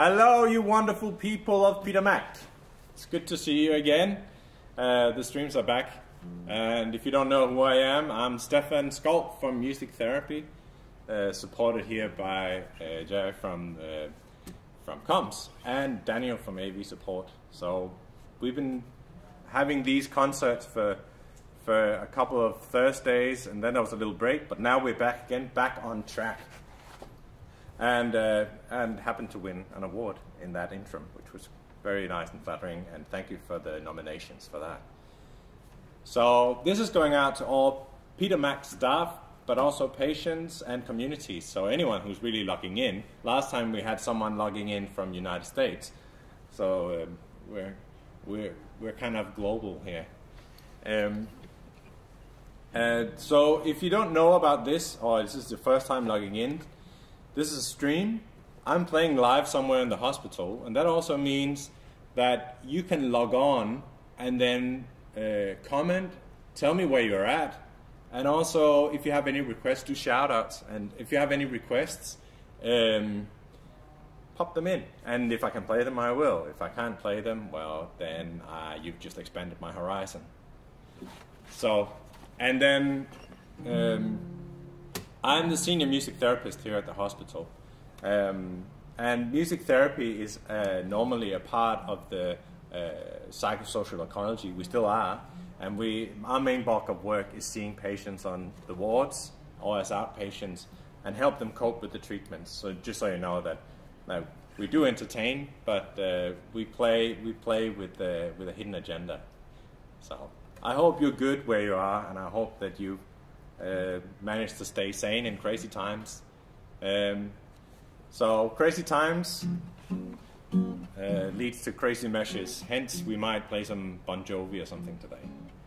Hello, you wonderful people of Peter Mac. It's good to see you again. The streams are back. And if you don't know who I am, I'm Stephan Skov from Music Therapy, supported here by Jerry from Comms and Daniel from AV Support. So we've been having these concerts for a couple of Thursdays, and then there was a little break, but now we're back again, back on track. And happened to win an award in that interim, which was very nice and flattering, and thank you for the nominations for that. So this is going out to all Peter Mac staff, but also patients and communities, so anyone who's really logging in. Last time we had someone logging in from United States, so we're kind of global here. So if you don't know about this, or this is the first time logging in, this is a stream. I'm playing live somewhere in the hospital, and that also means that you can log on and then comment, tell me where you're at, and also if you have any requests, do shout outs, and if you have any requests, pop them in, and if I can play them, I will. If I can't play them, well, then you've just expanded my horizon. So, and then I'm the senior music therapist here at the hospital, and music therapy is normally a part of the psychosocial ecology. We still are, and our main bulk of work is seeing patients on the wards or as outpatients and help them cope with the treatments. So just so you know that we do entertain, but we play with a hidden agenda. So I hope you're good where you are, and I hope that you managed to stay sane in crazy times. So crazy times leads to crazy measures. Hence, we might play some Bon Jovi or something today.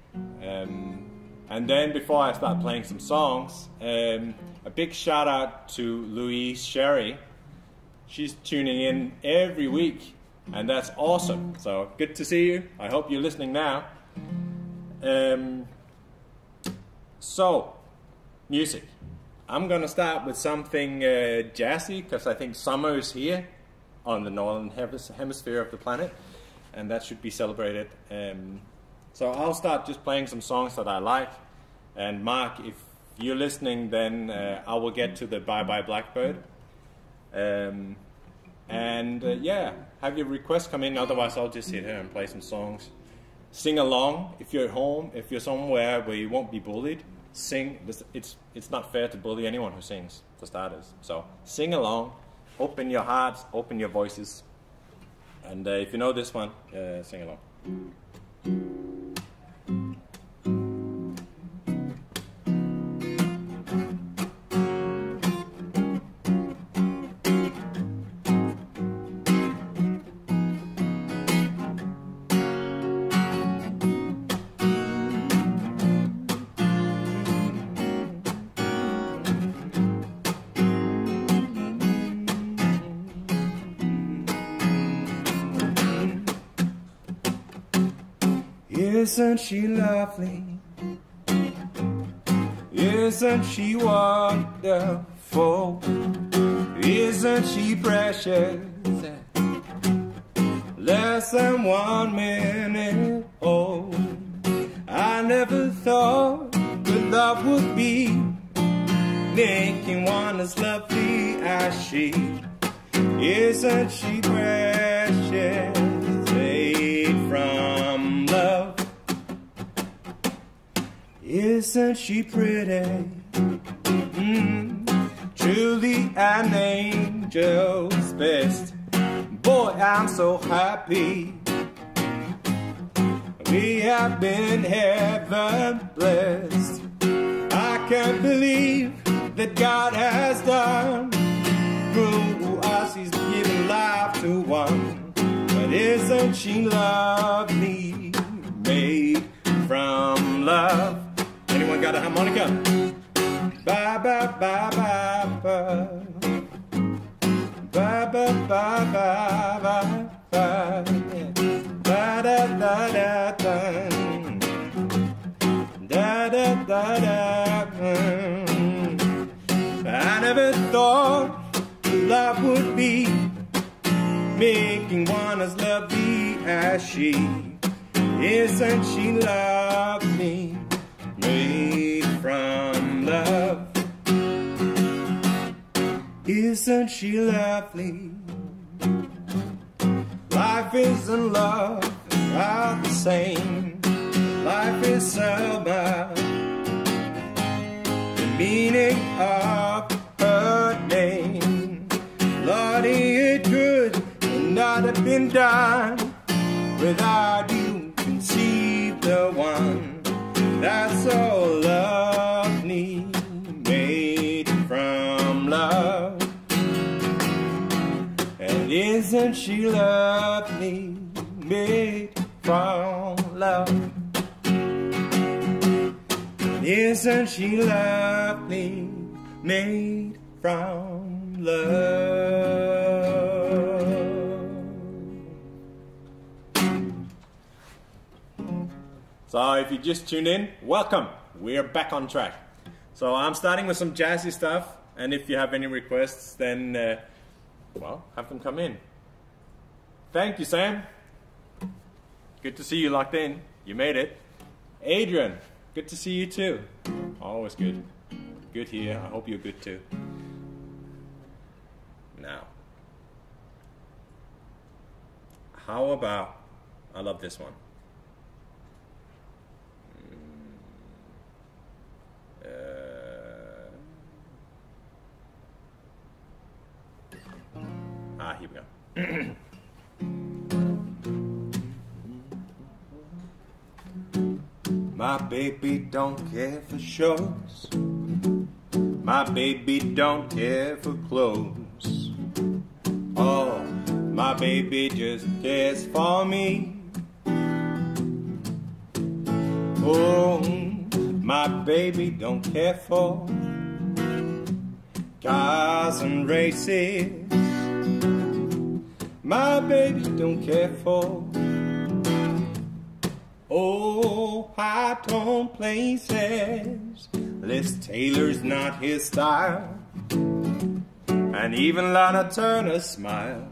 And then before I start playing some songs, a big shout out to Louise Sherry. She's tuning in every week, and that's awesome. So good to see you. I hope you're listening now. So, music. I'm gonna start with something jazzy, because I think summer is here on the northern hemisphere of the planet, and that should be celebrated. So I'll start just playing some songs that I like, and Mark, if you're listening, then I will get to the Bye Bye Blackbird. Yeah, have your requests come in, otherwise I'll just sit here and play some songs. Sing along if you're at home, if you're somewhere where you won't be bullied. Sing. It's not fair to bully anyone who sings, for starters. So sing along, open your hearts, open your voices, and if you know this one, sing along. Isn't she lovely? Isn't she wonderful? Isn't she precious? Less than 1 minute old. I never thought that love would be making one as lovely as she. Isn't she precious? Made from love. Isn't she pretty? Truly an angel's best. Boy, I'm so happy. We have been heaven blessed. I can't believe that God has done through us. He's given life to one. But isn't she lovely? Made from love. Anyone got a harmonica? Ba ba ba ba ba. Ba ba ba ba ba ba. Da da da da da. Da da da da. I never thought love would be making one as lovely as she. Isn't she lovely, made from love? Isn't she lovely? Life isn't love, not the same. Life is summer, the meaning of her name. Lordy, it could not have been done without you. Conceive the one that's so lovely, made from love. And isn't she lovely, made from love? Isn't she lovely, made from love? So if you just tuned in, welcome. We're back on track. So I'm starting with some jazzy stuff, and if you have any requests, then well, have them come in. Thank you, Sam. Good to see you locked in. You made it. Adrian, good to see you too. Always good. Good here. I hope you're good too. Now, how about, I love this one. Here we go. My baby don't care for shows. My baby don't care for clothes. Oh, my baby just cares for me. Oh, my baby don't care for cars and races. My baby don't care for high-tone places. Liz Taylor's not his style, and even Lana Turner's smile.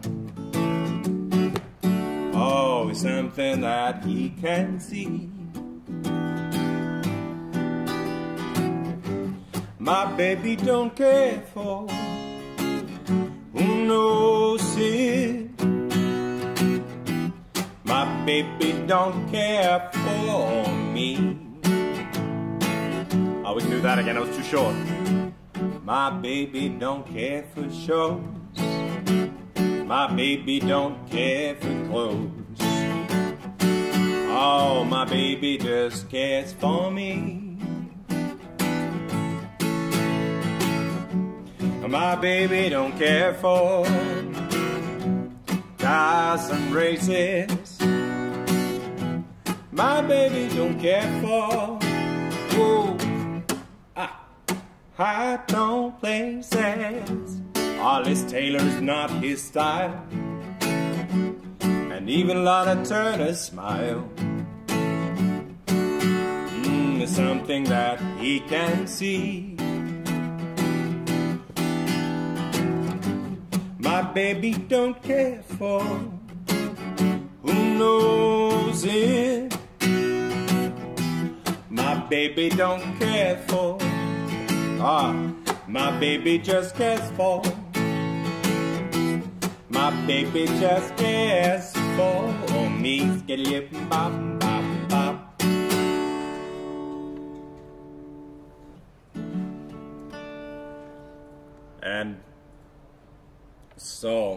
Oh, it's something that he can see. My baby don't care for who knows it. My baby don't care for me. Oh, we can do that again. It was too short. My baby don't care for shows. My baby don't care for clothes. Oh, my baby just cares for me. My baby don't care for cars and races. My baby don't care for high-tone places. Liz Taylor's not his style, and even Lana Turner's smile. It's something that he can see. My baby don't care for who knows it. My baby don't care for my baby just cares for. My baby just cares for me. Skiddy-bop, bop, bop. And so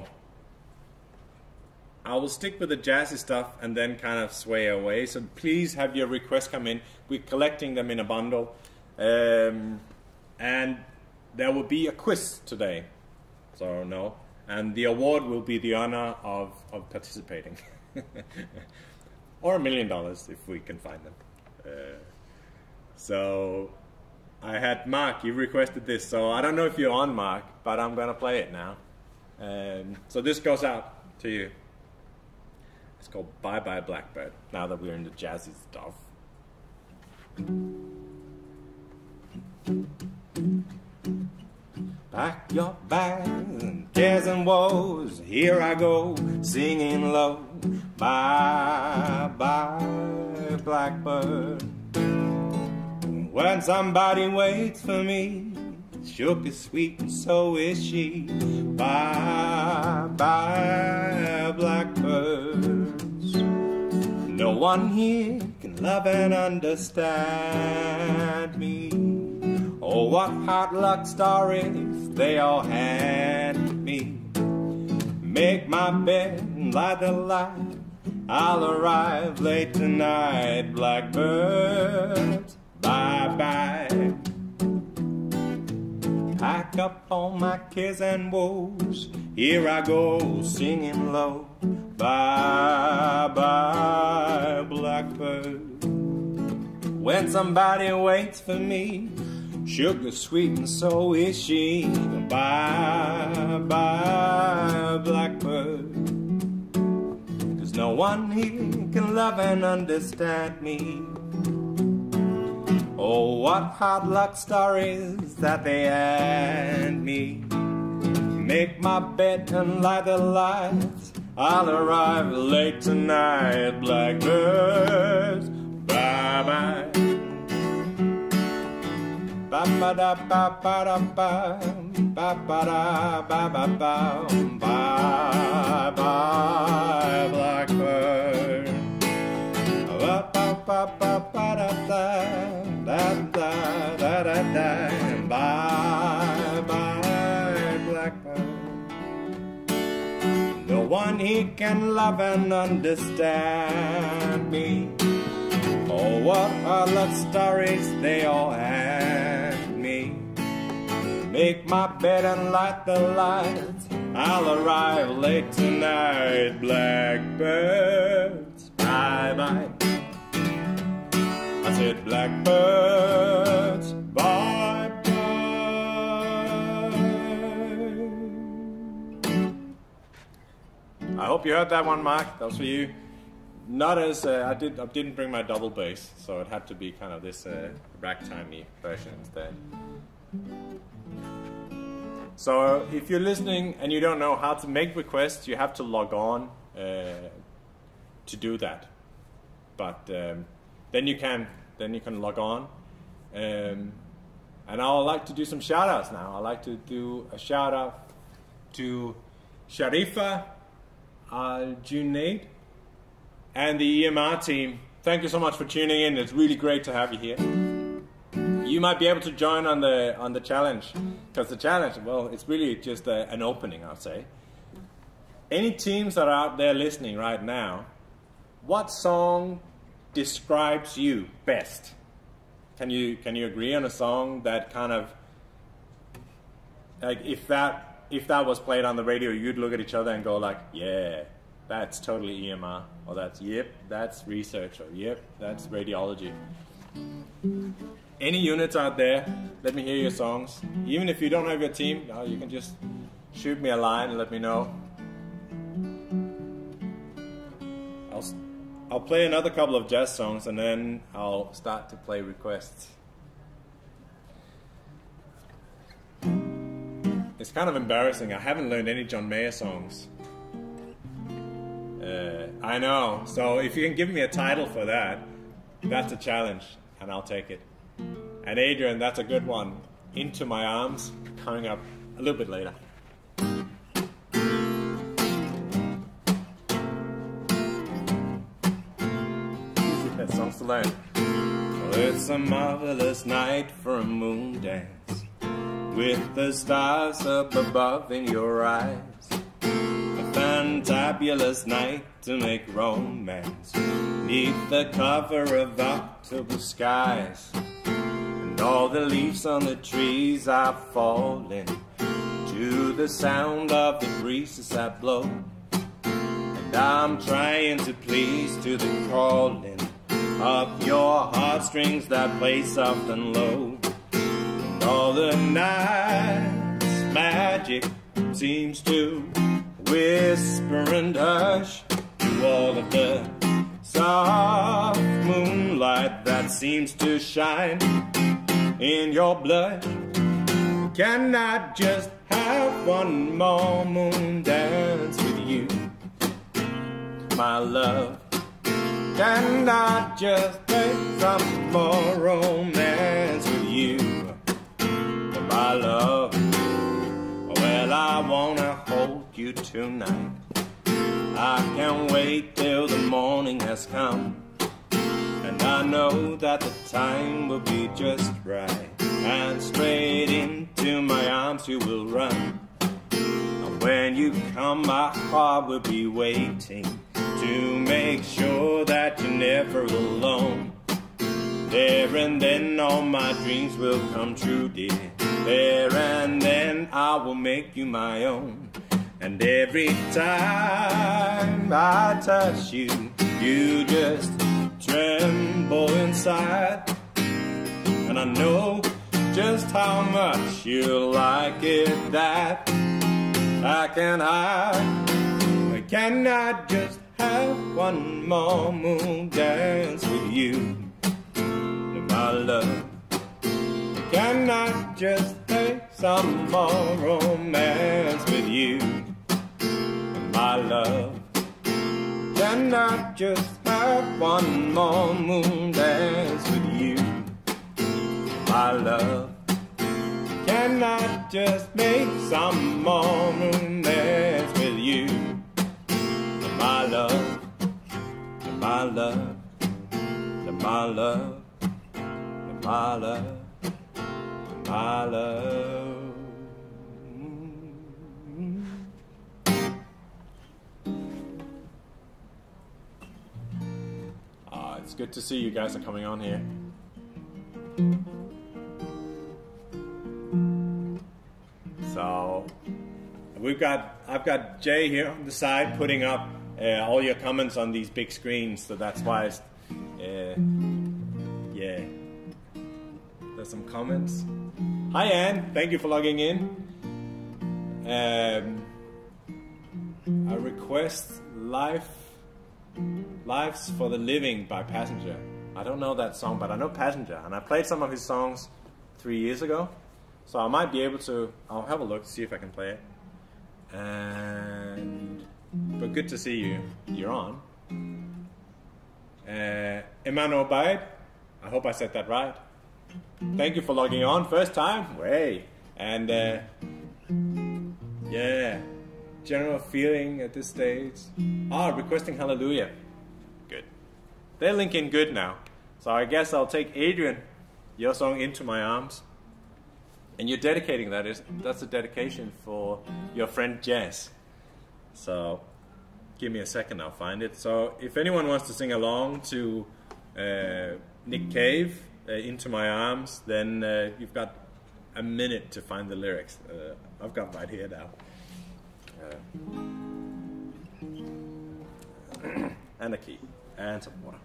I will stick with the jazzy stuff and then kind of sway away. So please have your requests come in. We're collecting them in a bundle. And there will be a quiz today. So no. And the award will be the honor of participating. Or $1 million if we can find them. So I had Mark, you requested this. So I don't know if you're on, Mark, but I'm going to play it now. So this goes out to you. It's called Bye Bye Blackbird, now that we're in the jazzy stuff. Pack your bags and cares and woes. Here I go, singing low. Bye, bye, blackbird. When somebody waits for me, sugar sweet and so is she. Bye, bye, blackbirds. No one here can love and understand me. Oh, what hard luck stories they all hand me. Make my bed and light the light. I'll arrive late tonight, blackbirds. Bye-bye. Pack up all my cares and woes. Here I go, singing low. Bye-bye, blackbird. When somebody waits for me, sugar sweet and so is she. Bye-bye, blackbird. 'Cause no one here can love and understand me. Oh, what hard luck stories that they hand me. Make my bed and light the lights. I'll arrive late tonight, blackbirds. Bye-bye. Ba-ba-da-ba-ba-da-ba. Ba-ba-da-ba-ba-ba. Bye-bye, blackbird. Ba-ba-ba-ba-ba-da-da. Da-da-da-da-da. Bye-bye, blackbird. No one here can love and understand me. Oh, what are love stories they all hand me. Make my bed and light the lights. I'll arrive late tonight, blackbirds. Bye-bye. I said blackbirds, bye-bye. I hope you heard that one, Mark. That was for you. Not as I didn't bring my double bass, so it had to be kind of this ragtimey version instead. So if you're listening and you don't know how to make requests, you have to log on to do that. But then you can log on, and I would like to do some shout outs now. I'd like to do a shout out to Sharifa Al-Junaid and the EMR team. Thank you so much for tuning in. It's really great to have you here. You might be able to join on the challenge, because the challenge, well, it's really just an opening, I'll say. Any teams that are out there listening right now, what song describes you best? Can you agree on a song that kind of, like, if that was played on the radio, you'd look at each other and go like, yeah, that's totally EMR, or that's, yep, that's research, or yep, that's radiology. Any units out there, let me hear your songs. Even if you don't have your team, you can just shoot me a line and let me know. I'll play another couple of jazz songs and then I'll start to play requests. It's kind of embarrassing. I haven't learned any John Mayer songs. I know. So if you can give me a title for that, that's a challenge and I'll take it. And Adrian, that's a good one. Into My Arms, coming up a little bit later. Songs to learn. Well, it's a marvelous night for a moon dance, with the stars up above in your eyes. A fantabulous night to make romance, neath the cover of October skies. And all the leaves on the trees are falling to the sound of the breezes that blow. And I'm trying to please to the calling of your heartstrings that play soft and low. And all the night's magic seems to whisper and hush to all of the soft moonlight that seems to shine in your blood. Can I just have one more moon dance with you, my love? Can I just take some more romance with you, my love? Well, I wanna hold you tonight. I can't wait till the morning has come, and I know that the time will be just right, and straight into my arms you will run. And when you come, my heart will be waiting to make sure that you're never alone. There and then all my dreams will come true, dear. There and then I will make you my own. And every time I touch you, you just tremble inside. And I know just how much you like it that I can hide. Can I just have one more moon dance with you, my love? Can I just have some more romance with you, my love? Can I just have one more moon dance with you, my love? Can I just make some more romance with you, my love, my love, my love, my love, my love. It's good to see you guys are coming on here. So I've got Jay here on the side putting up all your comments on these big screens, so that's why it's, yeah, there's some comments. Hi Anne, thank you for logging in. I request Lives for the Living by Passenger. I don't know that song, but I know Passenger, and I played some of his songs 3 years ago, so I might be able to. I'll have a look to see if I can play it. But good to see you. You're on. Emmanuel Baid, I hope I said that right. Thank you for logging on, first time. Way. And yeah, general feeling at this stage. Requesting Hallelujah. Good. They're linking good now. So I guess I'll take Adrian, your song, Into My Arms. And you're dedicating that's a dedication for your friend Jess. So give me a second, I'll find it. So if anyone wants to sing along to Nick Cave, Into My Arms, then you've got a minute to find the lyrics. I've got right here now. And a key and some water.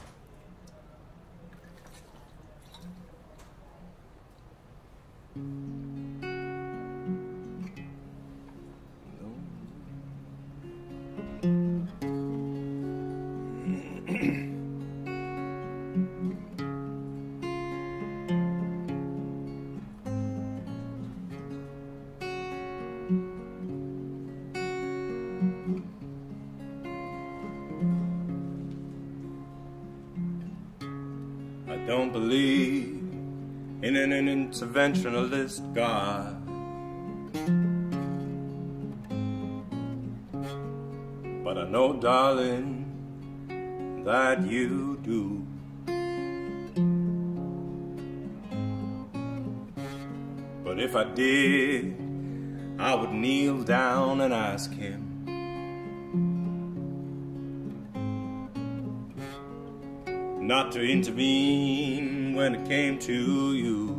I don't believe in an interventionalist God, but I know, darling, that you do. But if I did, I would kneel down and ask him not to intervene when it came to you,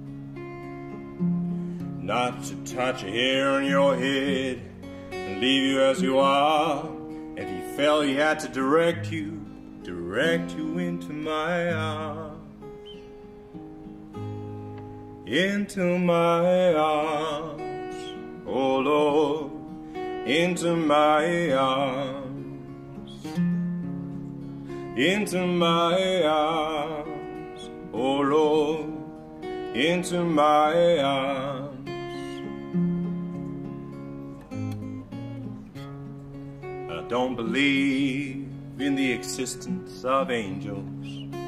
not to touch a hair on your head and leave you as you are. If he felt he had to direct you into my arms, into my arms, oh Lord, into my arms, into my arms, oh Lord, into my arms. don't believe in the existence of angels,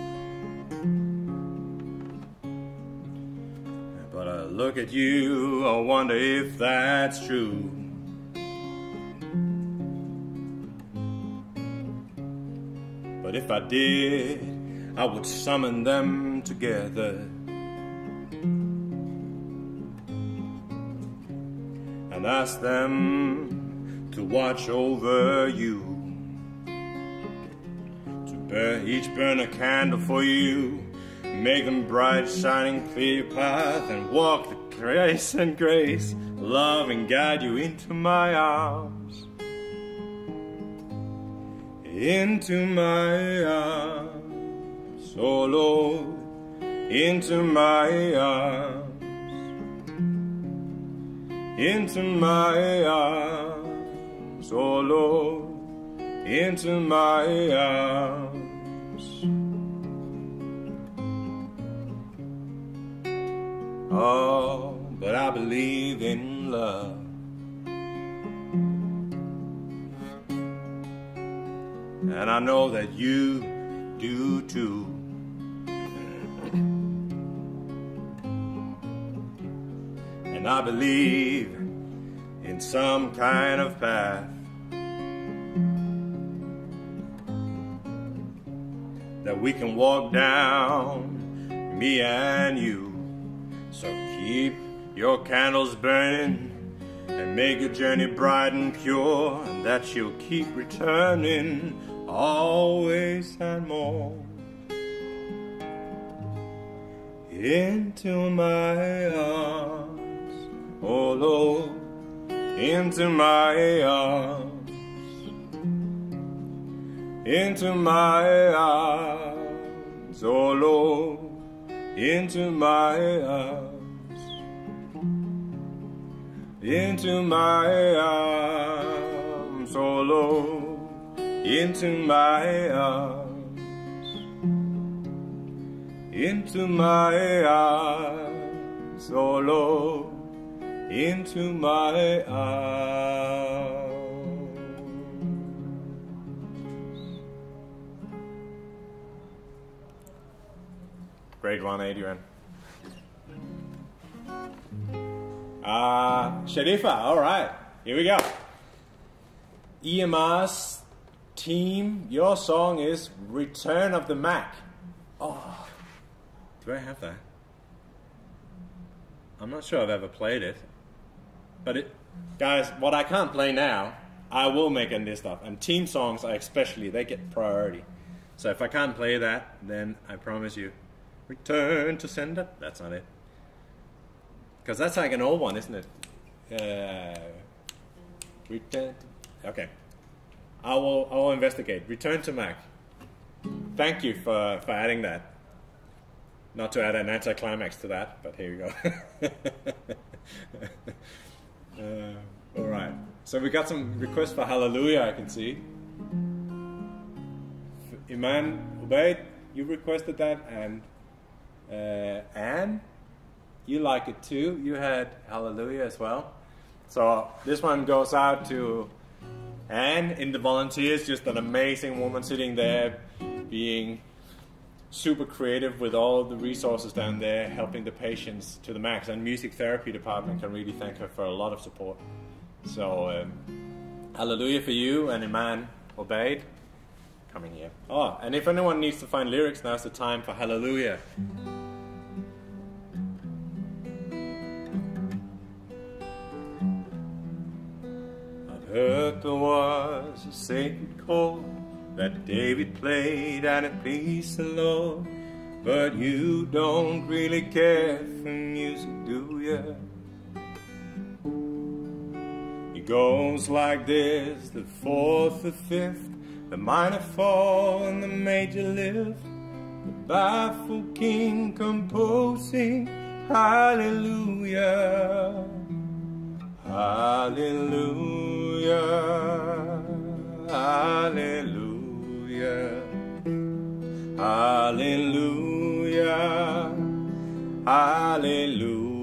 but I look at you, I wonder if that's true. But if I did, I would summon them together and ask them to watch over you, to each burn a candle for you, make them bright, shining, clear your path, and walk the grace and grace, love and guide you into my arms, into my arms, oh Lord, into my arms, into my arms, oh Lord, into my arms. Oh, but I believe in love, and I know that you do too. And I believe in some kind of path that we can walk down, me and you. So keep your candles burning and make your journey bright and pure, and that you'll keep returning always and more into my arms, oh Lord, into my arms, into my arms, oh Lord, into my arms, into my arms, oh Lord, into my arms, into my arms, oh Lord, into my arms. Grade 1, Adrian. Sharifa, all right, here we go. EMR's team, your song is Return of the Mac. Oh, do I have that? I'm not sure I've ever played it. But guys, what I can't play now, I will make in this stuff. And team songs, especially, they get priority. So if I can't play that, then I promise you, return to sender. That's not it. Because that's like an old one, isn't it? Return. Okay. I will investigate. Return to Mac. Thank you for adding that. Not to add an anticlimax to that, but here we go. All right. So we got some requests for Hallelujah, I can see. Iman Ubaid, you requested that, and Anne, you like it too. You had Hallelujah as well. So this one goes out to Anne in the volunteers, just an amazing woman sitting there being super creative with all the resources down there, helping the patients to the max. And music therapy department can really thank her for a lot of support. So Hallelujah for you, and Iman Obaid coming here. Oh, and if anyone needs to find lyrics, now's the time for Hallelujah. I've heard there was a sacred chord that David played and it pleased the Lord, but you don't really care for music, do ya? It goes like this: the fourth, the fifth, the minor fall and the major lift, the baffled king composing hallelujah, hallelujah, hallelujah, hallelujah, hallelujah.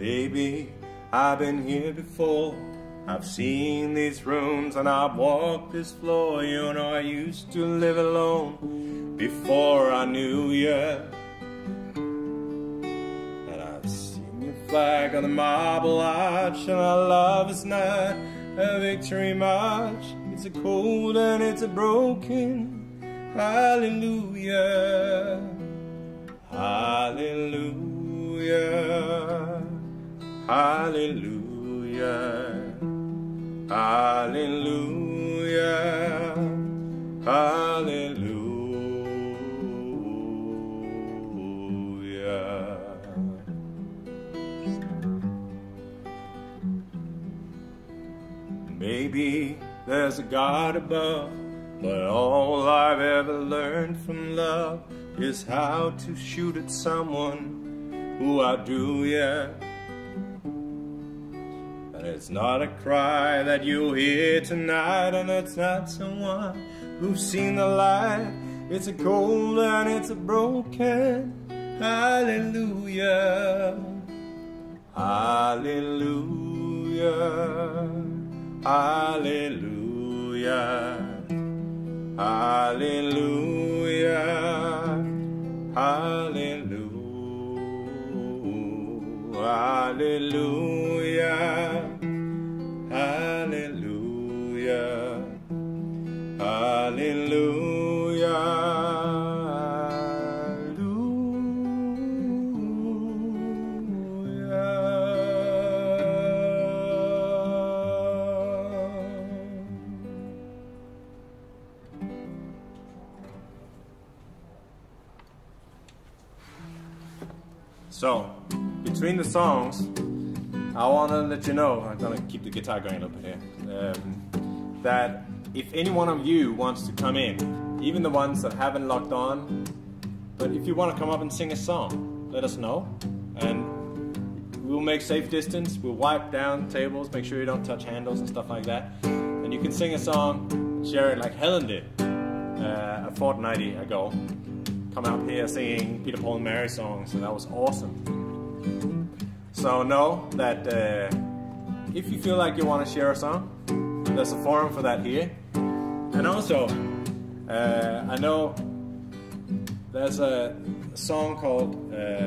Baby, I've been here before. I've seen these rooms and I've walked this floor. You know I used to live alone before I knew you. And I've seen your flag on the marble arch, and our love is not a victory march. It's a cold and it's a broken hallelujah. Hallelujah. Hallelujah. Hallelujah. Hallelujah. Maybe there's a God above, but all I've ever learned from love is how to shoot at someone who outdo you. And it's not a cry that you'll hear tonight, and it's not someone who's seen the light. It's a cold and it's a broken hallelujah. Hallelujah. Hallelujah. Hallelujah. Hallelujah. Hallelujah. Hallelujah. Hallelujah. So, between the songs, I want to let you know, I'm going to keep the guitar going a little bit here, that if any one of you wants to come in, even the ones that haven't logged on, but if you want to come up and sing a song, let us know, and we'll make safe distance, we'll wipe down tables, make sure you don't touch handles and stuff like that, and you can sing a song, share it like Helen did a fortnight ago. Come out here singing Peter, Paul and Mary songs, and that was awesome. So know that if you feel like you want to share a song, there's a forum for that here. And also, I know there's a song called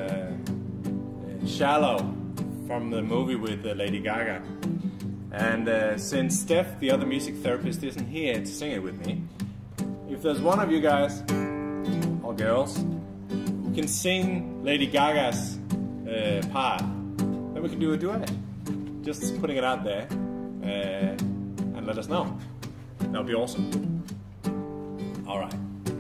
Shallow from the movie with Lady Gaga. And since Steph, the other music therapist, isn't here to sing it with me, if there's one of you guys or girls who can sing Lady Gaga's part, then we can do a duet. Just putting it out there, and let us know. That would be awesome. Alright.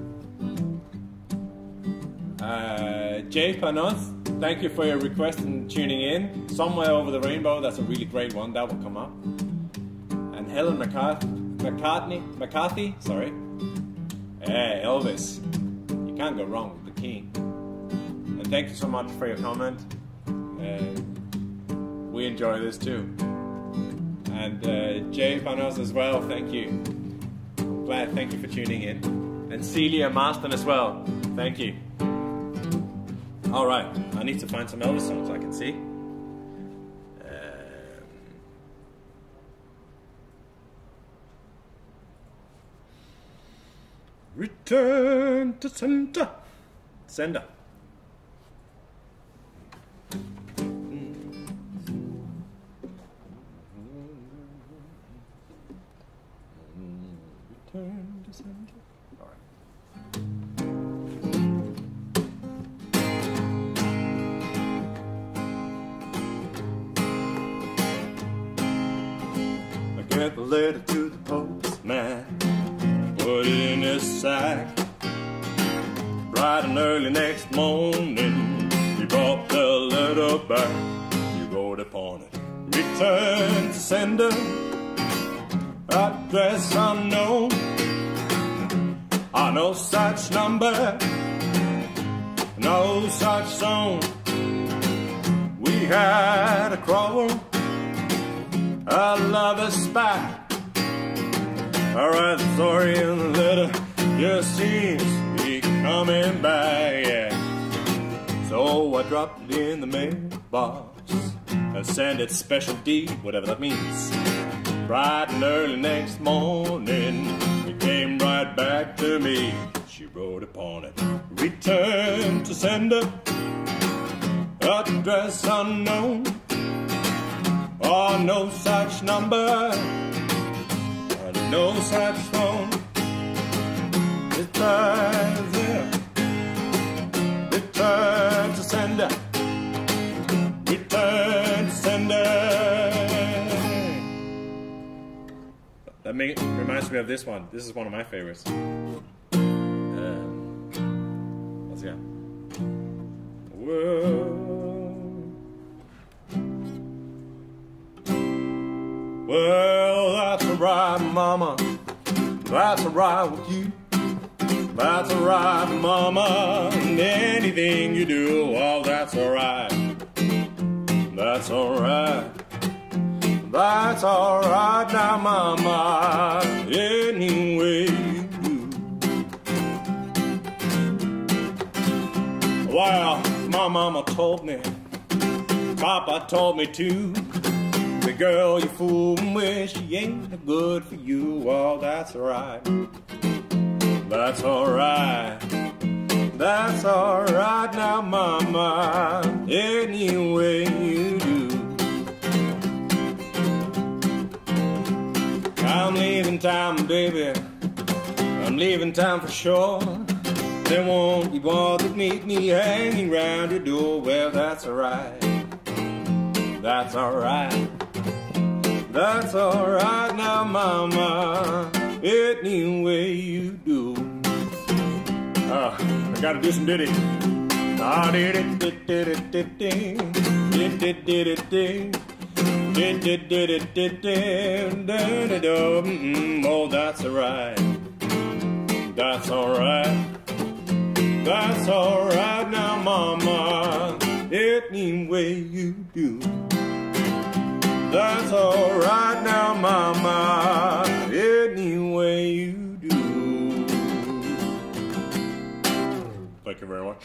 Jay Panos, thank you for your request and tuning in. Somewhere Over the Rainbow, that's a really great one, that will come up. And Helen McCarthy, sorry. Yeah, Elvis. Can't go wrong with the king. And thank you so much for your comment. We enjoy this too. And Jay Panos as well, thank you. I'm glad, thank you for tuning in. And Celia Marston as well, thank you. Alright, I need to find some Elvis songs I can see. Return to center. Sender. Return to center. All right. I get the letter to the postman. Put it in his sack. Bright and early next morning, he brought the letter back. You wrote upon it, return to sender, address unknown. I know such number, no such zone. We had a quarrel, a lover's spat. I write the story in the letter, just seems to be coming back, yeah. So I dropped it in the mailbox, ascended specialty, whatever that means. Bright and early next morning, it came right back to me. She wrote upon it, return to sender, address unknown, or no such number, or no such phone. Return, yeah. Return to sender, return to sender. That reminds me of this one. This is one of my favorites. Let's go. Well, that's alright, mama. That's alright with you. That's alright, mama. And anything you do, oh, that's alright. That's alright. That's alright now, mama. Any way you do. Well, my mama told me, Papa told me too. The girl you foolin' with, she ain't no good for you. Oh, that's alright. That's alright. That's alright now, mama. Any way you do. I'm leaving town, baby. I'm leaving town for sure. They won't be bothered meet me hanging round your door. Well, that's alright. That's alright. That's alright now, mama. Any way you do. I gotta do some ditty. Ah, ditty, ditty, ditty, ditty, ditty, ditty. Oh, that's alright. That's alright. That's alright now, mama. Any way you do. That's alright now, mama. Any way you do. Thank you very much.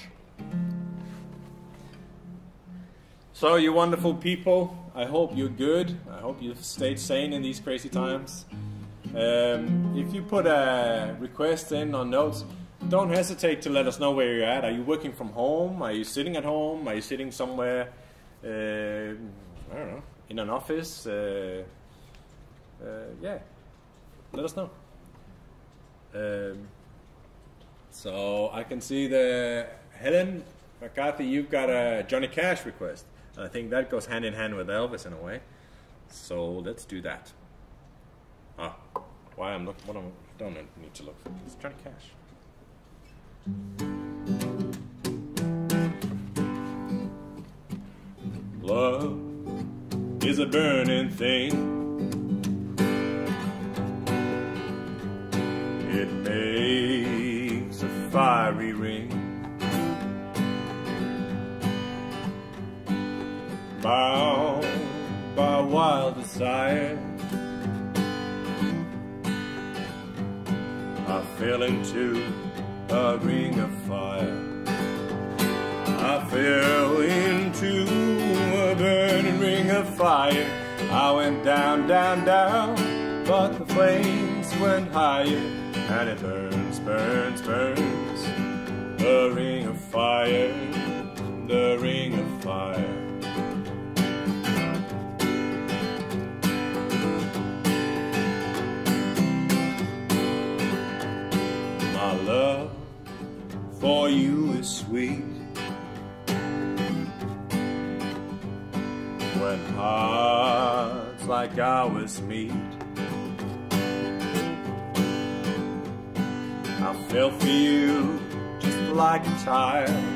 So, you wonderful people, I hope you're good. I hope you've stayed sane in these crazy times. If you put a request in on notes, don't hesitate to let us know where you're at. Are you working from home? Are you sitting at home? Are you sitting somewhere, I don't know, in an office? Yeah, let us know. So I can see the Helen McCarthy, you've got a Johnny Cash request. I think that goes hand in hand with Elvis in a way. So let's do that. Ah, why I'm looking? What I don't need to look for. It's Johnny Cash. Love is a burning thing. It makes a fiery ring. Bound by wild desire, I fell into a ring of fire. I fell into a burning ring of fire. I went down, down, down, but the flames went higher. And it burns, burns, burns. The ring of fire, the ring of fire. My love for you is sweet. When hearts like ours meet, I fell for you just like a child.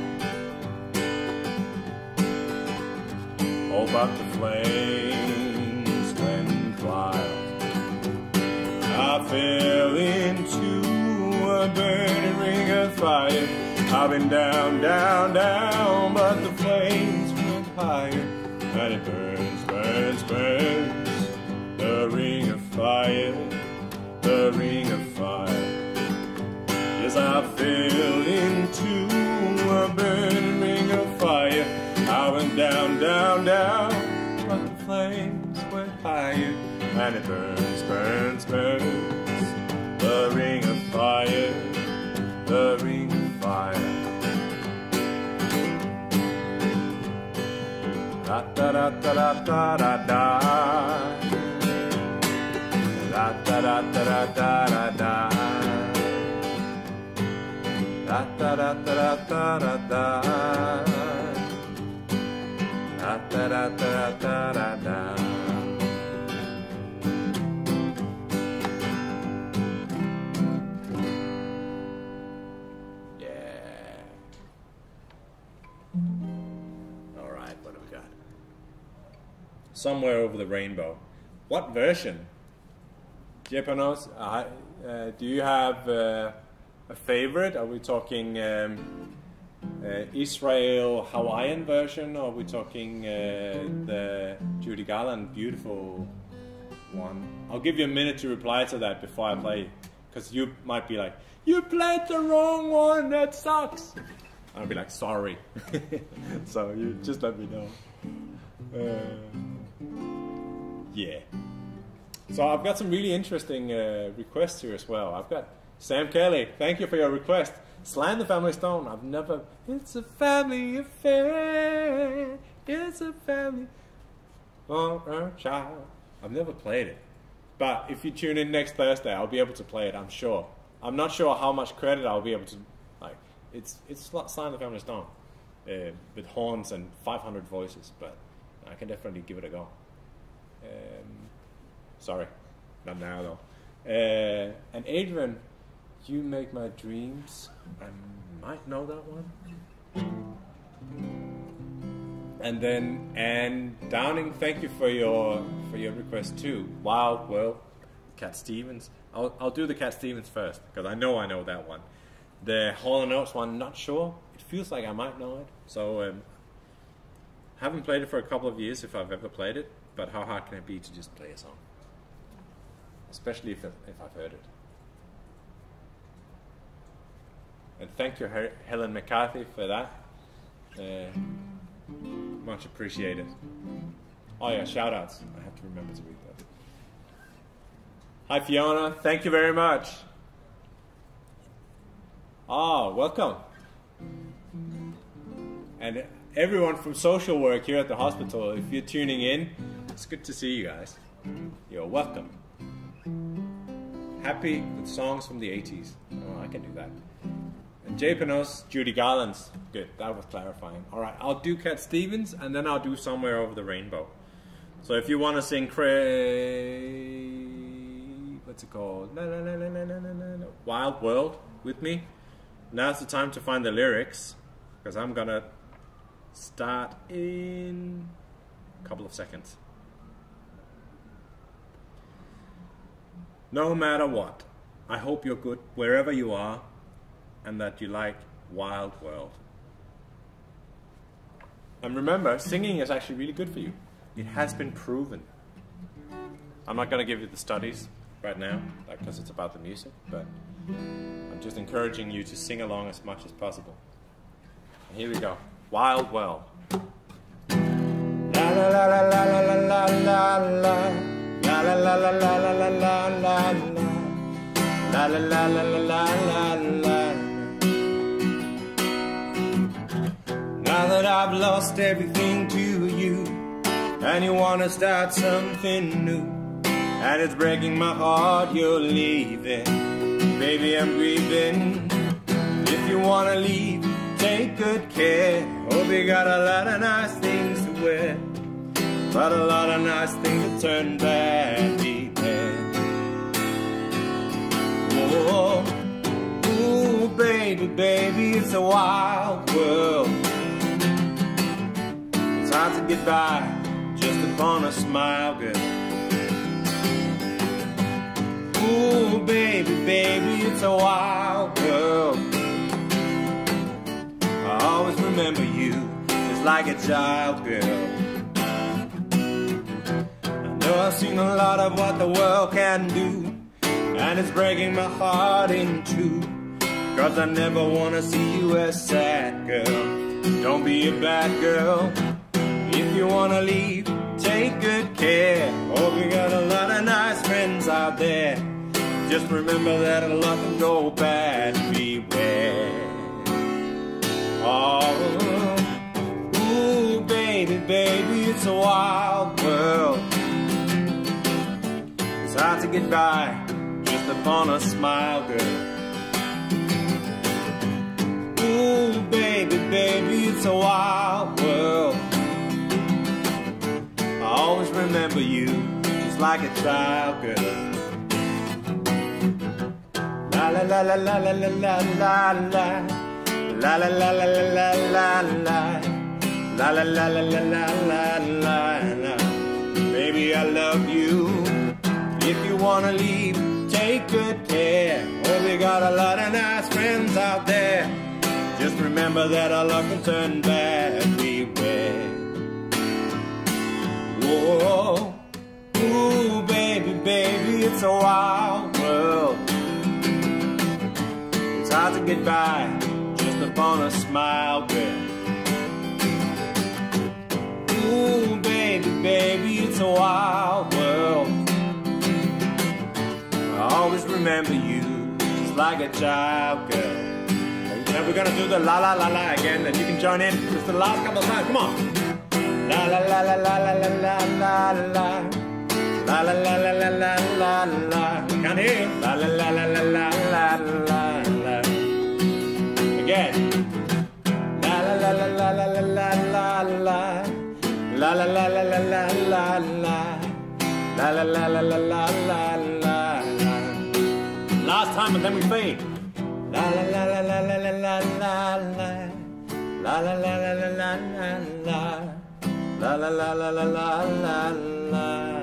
Oh, but the flames went wild. I fell into a burning ring of fire. I've been down, down, down, but the flames went higher. And it burns, burns, burns. The ring of fire, the ring of fire. Yes, I fell into a burning ring of fire. I went down, down, down, but and it burns, burns, burns. The ring of fire, the ring of fire. Da da da da da da da da. Da da da da da da da da. Da da da da da da da da. Da da da da da da da. Somewhere Over the Rainbow. What version? Japanos, do you have a favorite? Are we talking Israel Hawaiian version, or are we talking the Judy Garland beautiful one? I'll give you a minute to reply to that before I play, because you might be like, you played the wrong one, that sucks. I'll be like, sorry. So you just let me know. Yeah. So I've got some really interesting requests here as well. I've got Sam Kelly. Thank you for your request. Sly and the Family Stone. I've never. It's a family affair. It's a family for a child. I've never played it, but if you tune in next Thursday, I'll be able to play it. I'm sure. I'm not sure how much credit I'll be able to. Like, it's Sly and the Family Stone with horns and 500 voices, but I can definitely give it a go. Sorry, not now though. And Adrian, You Make My Dreams. I might know that one. And then Anne Downing, thank you for your request too. Wild World, Cat Stevens. I'll do the Cat Stevens first because I know that one. The Hall & Oates one, not sure. It feels like I might know it. So haven't played it for a couple of years if I've ever played it. But how hard can it be to just play a song? Especially if I've heard it. And thank you, Helen McCarthy, for that. Much appreciated. Oh yeah, shout outs. I have to remember to read that. Hi Fiona, thank you very much. Oh, welcome. And everyone from social work here at the hospital, if you're tuning in, it's good to see you guys. You're welcome. Happy with songs from the 80s. Oh, I can do that. And Japanos, Judy Garland's. Good, that was clarifying. Alright, I'll do Cat Stevens and then I'll do Somewhere Over the Rainbow. So if you want to sing what's it called? Wild World with me, now's the time to find the lyrics, because I'm gonna start in a couple of seconds. No matter what, I hope you're good wherever you are and that you like Wild World. And remember, singing is actually really good for you. It has been proven. I'm not going to give you the studies right now, because it's about the music, but I'm just encouraging you to sing along as much as possible. And here we go. Wild World. La la la la la la la la la. La la la la la la la la la. La la la la la la la la. Now that I've lost everything to you, and you wanna start something new, and it's breaking my heart you're leaving, baby I'm grieving. If you wanna leave, take good care. Hope you got a lot of nice things to wear, but a lot of nice things that turn bad deep end. Oh, ooh, baby, baby, it's a wild world. It's hard to get by just upon a smile, girl. Ooh, baby, baby, it's a wild world. I always remember you just like a child, girl. I know I've seen a lot of what the world can do, and it's breaking my heart in two, 'cause I never wanna see you as sad, girl. Don't be a bad girl. If you wanna leave, take good care. Oh, we got a lot of nice friends out there. Just remember that a lot can go bad. Beware. Oh, ooh, baby, baby, it's a wild world. It's hard to get by just upon a smile, girl. Ooh, baby, baby, it's a wild world. I always remember you just like a child, girl. La la la la la la la la la la. La la la la la la la la. La la la la la la la la. Baby, I love you. If you wanna leave, take good care. Oh, we got a lot of nice friends out there. Just remember that our luck can turn bad. Beware. Whoa, ooh, baby, baby, it's a wild world. It's hard to get by just upon a smile, girl. Ooh, baby, baby, it's a wild world. I always remember you just like a child, girl. And we're gonna do the la la la la again, and you can join in just the last couple of times. Come on. La la la la la la la la la la. La la la la la la la la. Can't hear you. La la la la la la la la la. Again. La la la la la la la la la la. La la la la la la la la. La la la la la la la la. Last time, and then we fade. La la la la la la la la la la. La la la la la la la la. La la la la la la la la.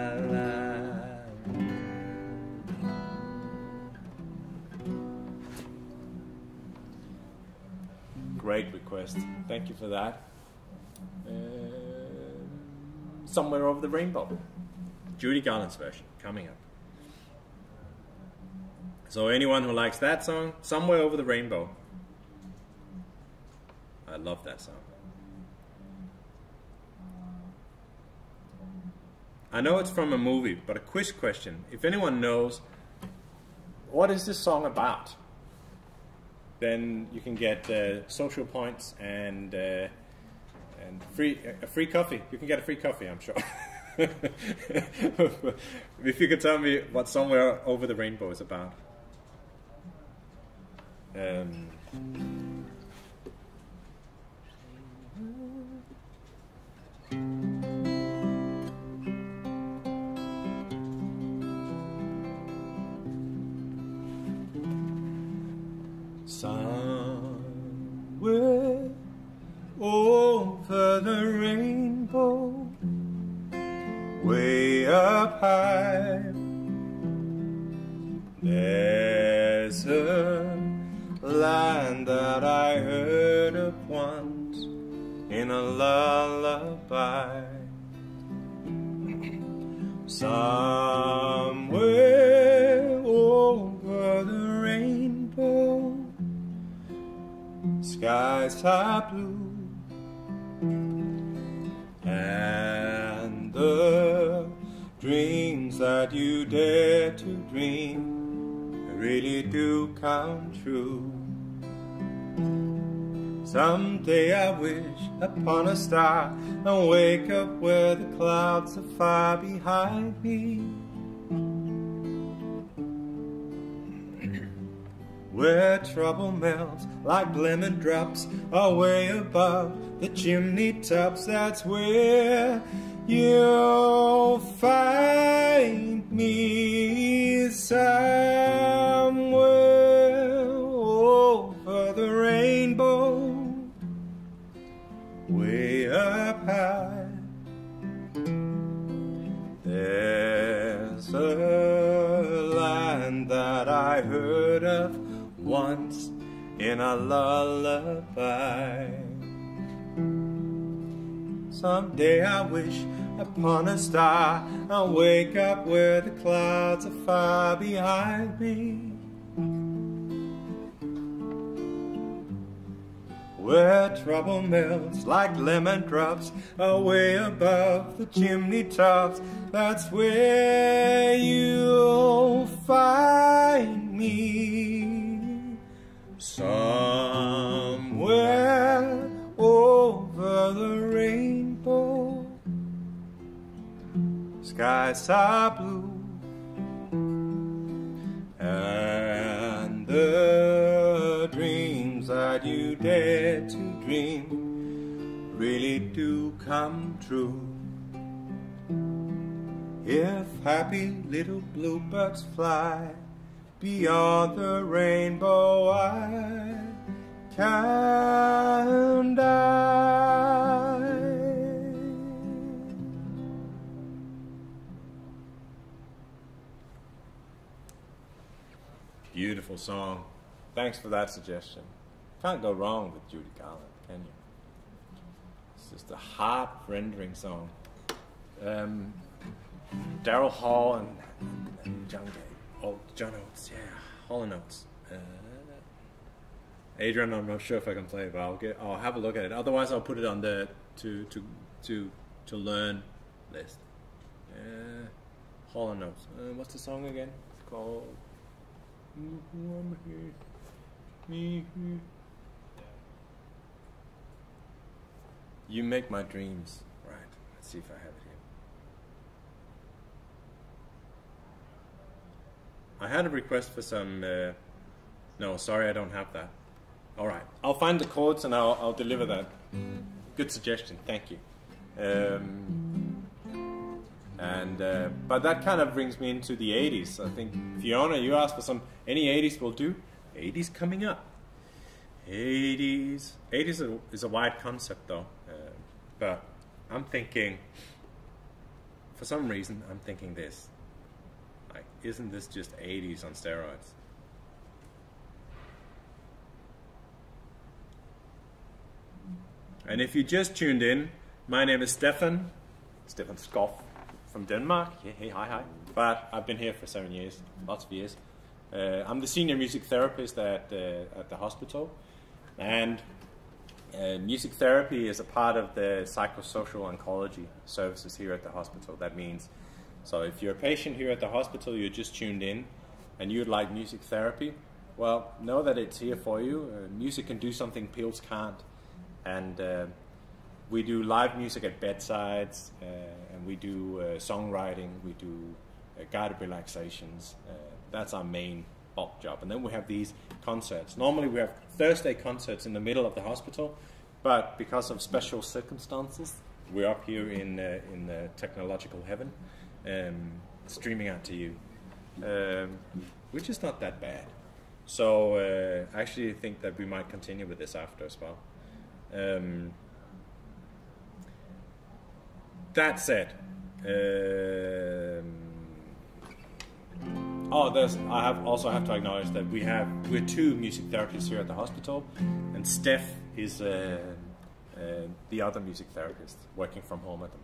Great request. Thank you for that. Somewhere Over the Rainbow. Judy Garland's version coming up. So anyone who likes that song, Somewhere Over the Rainbow. I love that song. I know it's from a movie, but a quiz question. If anyone knows, what is this song about? Then you can get social points and a free coffee. You can get a free coffee, I'm sure. If you could tell me what Somewhere Over the Rainbow is about. Somewhere over the rainbow, way up high, there's a land that I heard of once in a lullaby. Somewhere over the rainbow, skies are blue, and the dreams that you dare to dream really do come true. Someday I wish upon a star and wake up where the clouds are far behind me, where trouble melts like lemon drops away above the chimney tops. That's where you'll find me, somewhere over the rainbow, way up high. There's a land that I heard of once in a lullaby. Someday I wish upon a star and wake up where the clouds are far behind me, where trouble melts like lemon drops away above the chimney tops. That's where you'll find me, somewhere over the rainbow. Skies are blue and the dreams that you dare to dream really do come true. If happy little bluebirds fly beyond the rainbow, I can die. Beautiful song. Thanks for that suggestion. Can't go wrong with Judy Garland, can you? It's just a heart-rendering song. Daryl Hall and John Oates, yeah, Hall and Oates. Adrian, I'm not sure if I can play it, but I'll have a look at it. Otherwise, I'll put it on the to learn list. Hall and Oates. What's the song again? It's called. You Make My Dreams. Right. Let's see if I have it here. I had a request for some. No, sorry, I don't have that. All right, I'll find the chords and I'll deliver that. Good suggestion. Thank you. But that kind of brings me into the 80s. I think, Fiona, you asked for any 80s will do. 80s coming up. 80s is a wide concept though. But I'm thinking, for some reason, I'm thinking this. Like, isn't this just 80s on steroids? And if you just tuned in, my name is Stephan Skov from Denmark. Yeah, hey, hi. But I've been here for 7 years, lots of years. I'm the senior music therapist at the hospital, and music therapy is a part of the psychosocial oncology services here at the hospital. That means, so if you're a patient here at the hospital, you're just tuned in, and you'd like music therapy, well, know that it's here for you. Music can do something pills can't. And we do live music at bedsides, and we do songwriting, we do guided relaxations. That's our main bulk job. And then we have these concerts. Normally we have Thursday concerts in the middle of the hospital, but because of special circumstances, we're up here in the technological heaven, streaming out to you, which is not that bad. So I actually think that we might continue with this after as well. That said, I also have to acknowledge that we're two music therapists here at the hospital, and Steph is the other music therapist working from home at the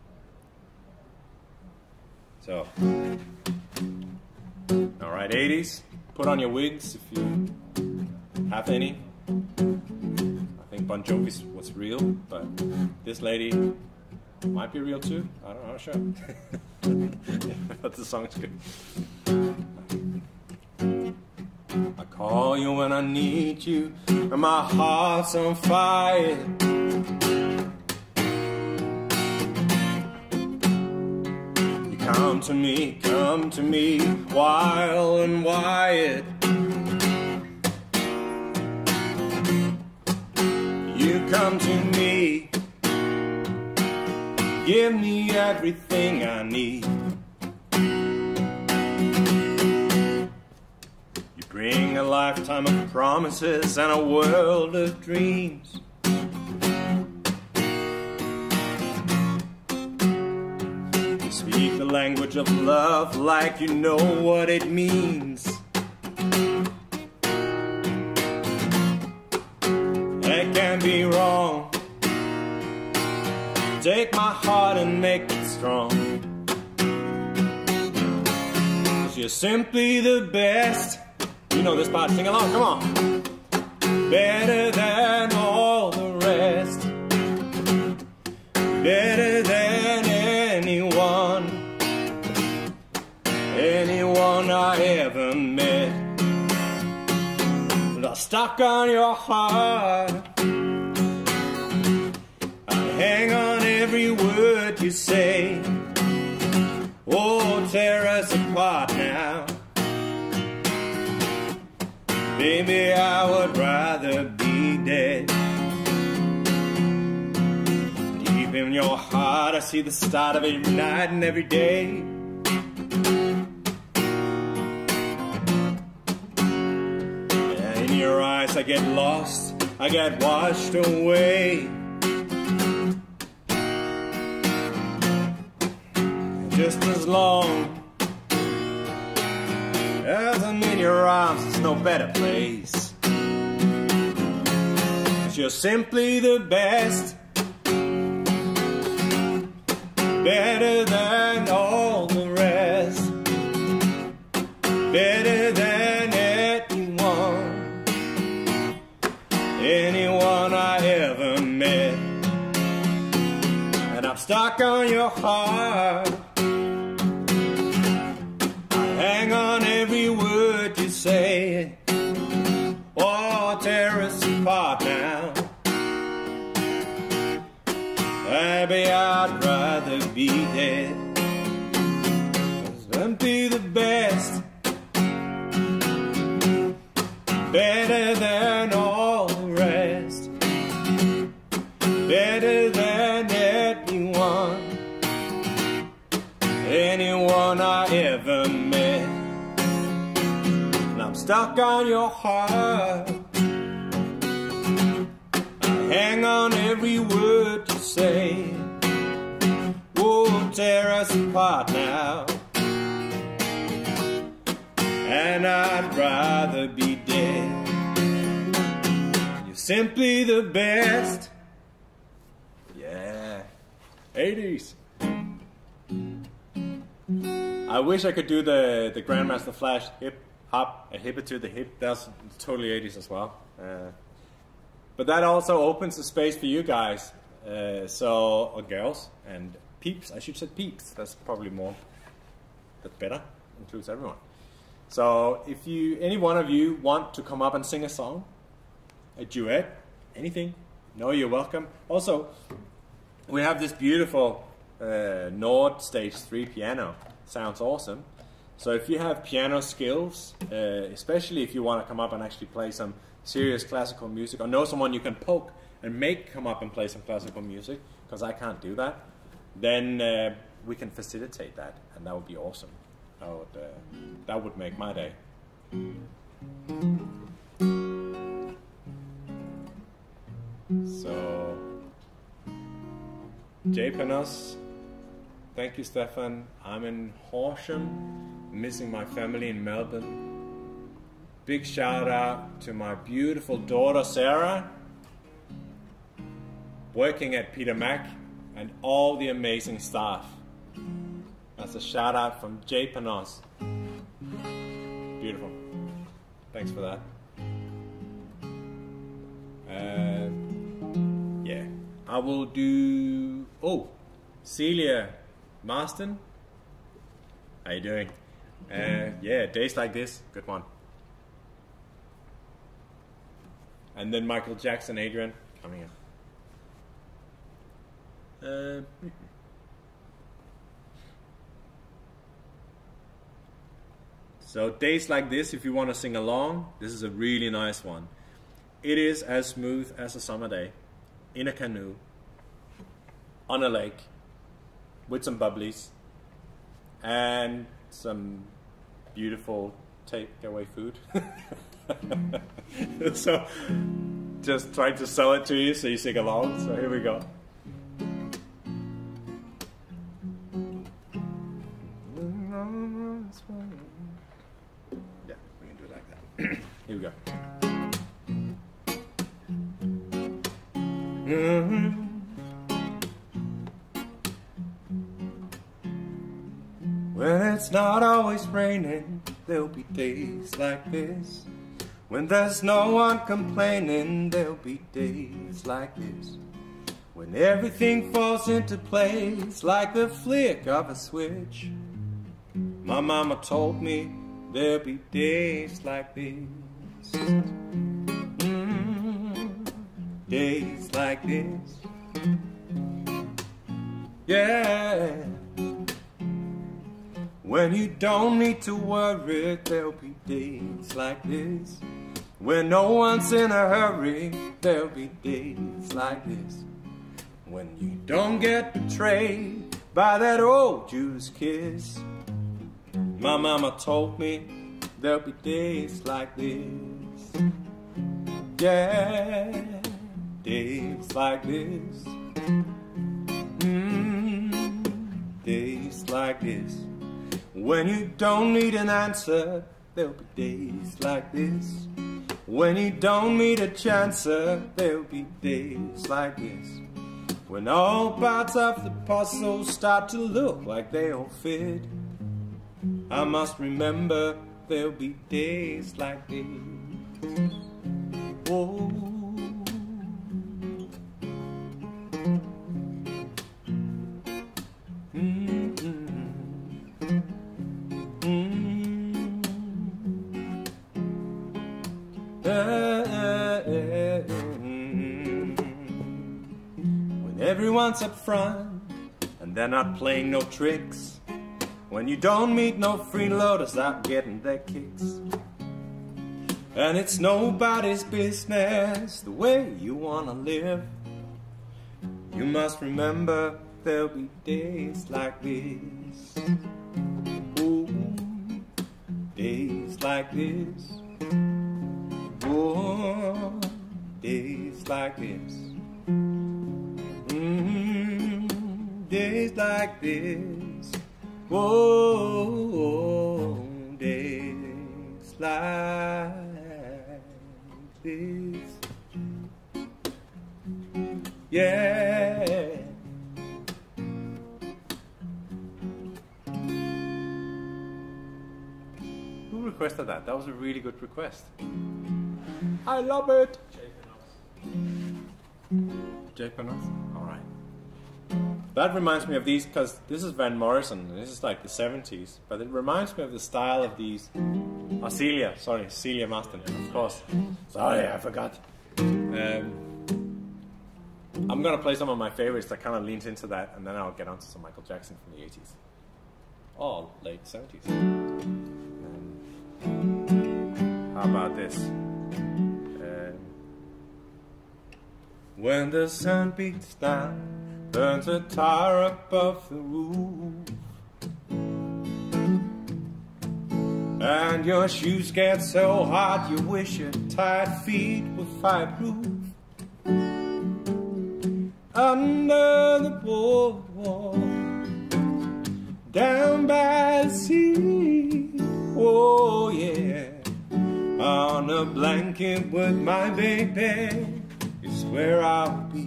moment. So, all right, 80s, put on your wigs if you have any. I think Bon Jovi was real, but this lady might be real too. I don't know, sure. But the song's good. I call you when I need you, and my heart's on fire. You come to me, wild and wired. You come to me, give me everything I need. You bring a lifetime of promises and a world of dreams. You speak the language of love like you know what it means. It can't be wrong. Take my heart and make it strong. 'Cause you're simply the best. You know this part, sing along, come on. Better than all stuck on your heart. I hang on every word you say. Oh, tear us apart now. Baby, I would rather be dead. Deep in your heart, I see the start of every night and every day. And in your eyes, I get lost, I get washed away. Just as long as I'm in your arms, it's no better place. 'Cause you're simply the best, better than all the rest, better than anyone I ever met. And I'm stuck on your heart. Hang on every word you say. Oh, tear us apart now. Maybe I'd rather be dead. 'Cause I'd be the best, better than all the rest, better than anyone I ever met. And I'm stuck on your heart. I hang on every word you say. Oh, tear us apart now. And I'd rather be dead. You're simply the best. Yeah. 80s. I wish I could do the Grandmaster Flash hip hop, a hip it to the hip. That's totally 80s as well. But that also opens the space for you guys, or girls and peeps. I should say peeps. That's probably more. That's better. Includes everyone. So if any one of you want to come up and sing a song, a duet, anything, you're welcome. Also, we have this beautiful Nord Stage 3 piano. Sounds awesome. So if you have piano skills, especially if you want to come up and actually play some serious classical music, or know someone you can poke and make come up and play some classical music, because I can't do that, then we can facilitate that, and that would be awesome. That would make my day. So, Japanos. Thank you, Stephan. I'm in Horsham, missing my family in Melbourne. Big shout out to my beautiful daughter, Sarah, working at Peter Mac, and all the amazing staff. That's a shout out from Japanos. Beautiful. Thanks for that. Yeah, I will do. Oh, Celia Marston, how you doing? Yeah, Days Like This, good one. And then Michael Jackson, Adrian, coming in. So Days Like This, if you want to sing along, this is a really nice one. It is as smooth as a summer day, in a canoe, on a lake, with some bubblies, and some beautiful takeaway food. So, just trying to sell it to you so you sing along, so here we go. Yeah, we can do it like that. Here we go. When it's not always raining, there'll be days like this. When there's no one complaining, there'll be days like this. When everything falls into place like the flick of a switch. My mama told me there'll be days like this. like this. Yeah. When you don't need to worry, there'll be days like this. When no one's in a hurry, there'll be days like this. When you don't get betrayed by that old Judas kiss. My mama told me there'll be days like this. Yeah, days like this. Days like this. When you don't need an answer, there'll be days like this. When you don't need a chance, there'll be days like this. When all parts of the puzzle start to look like they all fit, I must remember there'll be days like this. Oh. When everyone's up front and they're not playing no tricks, when you don't meet no freeloaders out getting their kicks, and it's nobody's business the way you wanna live, you must remember there'll be days like this. Ooh, days like this. Oh, days like this. Days like this. Oh, days like this. Yeah. Who requested that? That was a really good request. I love it. Japanos? Alright. That reminds me of these, because this is Van Morrison, and this is like the 70s, but it reminds me of the style of these. Oh, Celia Maston, of course. Sorry, I forgot. I'm gonna play some of my favorites that kind of leans into that, and then I'll get onto some Michael Jackson from the 80s. Or late 70s. How about this? When the sun beats down, burns a tar above the roof, and your shoes get so hot you wish your tired feet were fireproof. Under the boardwalk, down by the sea, oh yeah, on a blanket with my baby is where I'll be.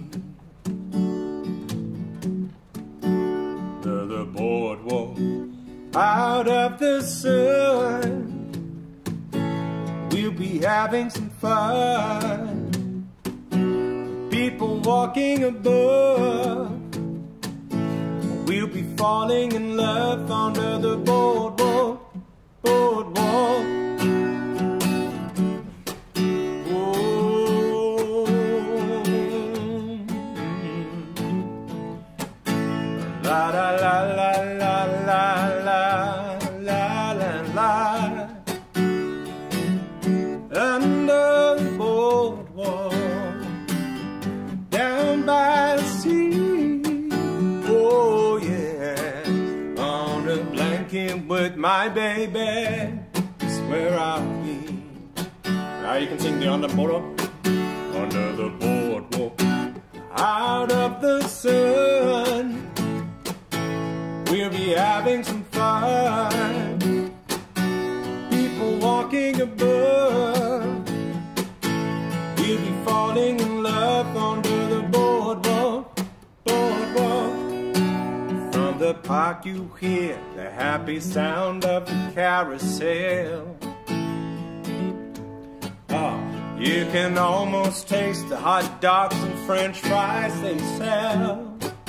The boardwalk, out of the sun, we'll be having some fun. People walking above, we'll be falling in love under the boardwalk, boardwalk. La la la la la la la la la la. Under the boardwalk, down by the sea, oh yeah, on a blanket with my baby is where I'll be. Now you can sing the under the boardwalk. Under the boardwalk, out of the sun, we'll be having some fun. People walking above, we'll be falling in love under the boardwalk, boardwalk. From the park you hear the happy sound of the carousel. Oh, you can almost taste the hot dogs and french fries they sell.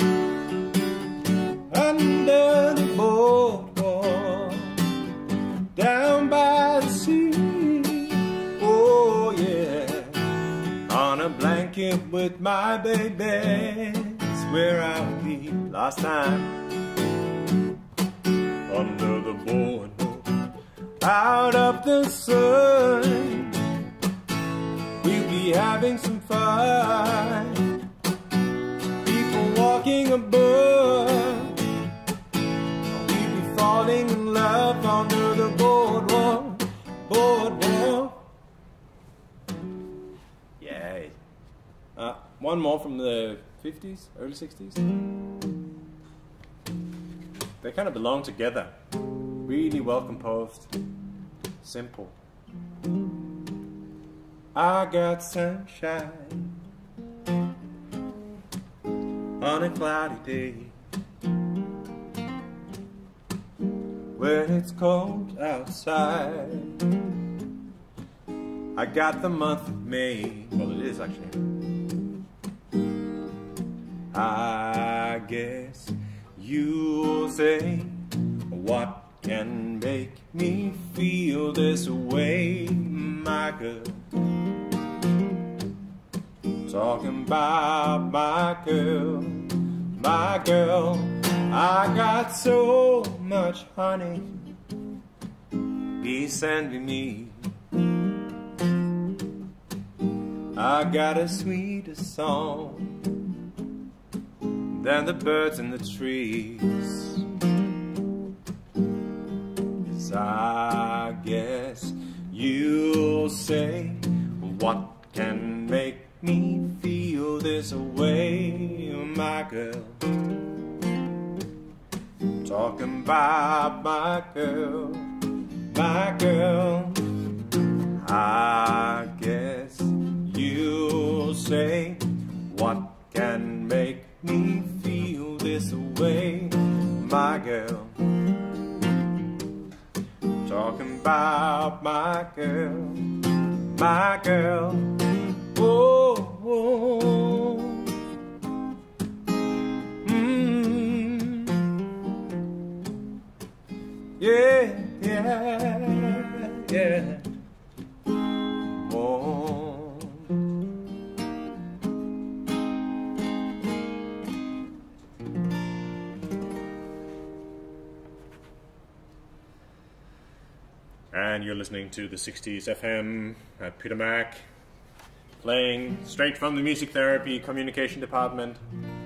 Under the boardwalk, down by the sea, oh yeah, on a blanket drinking with my baby is where I'll be last time. Under the boardwalk, out of the sun, we'll be having some fun. People walking above, we'll be falling in love under the boardwalk, boardwalk. Yay. One more from the 50s, early 60s. They kind of belong together. Really well composed. Simple. I got sunshine on a cloudy day when it's cold outside. I got the month of May. Well, it is actually. I guess you'll say, what can make me feel this way, my girl? Talking about my girl, my girl. I got so much honey, be sending me. I got a sweeter song than the birds in the trees. 'Cause I guess you'll say, what can make me feel this way, my girl? Talking about my girl, my girl. I guess you'll say, what can make me feel this way, my girl? Talking about my girl, my girl. Oh, oh. Yeah, yeah, yeah. Oh. And you're listening to the 60s FM at Peter Mac, playing straight from the music therapy communication department.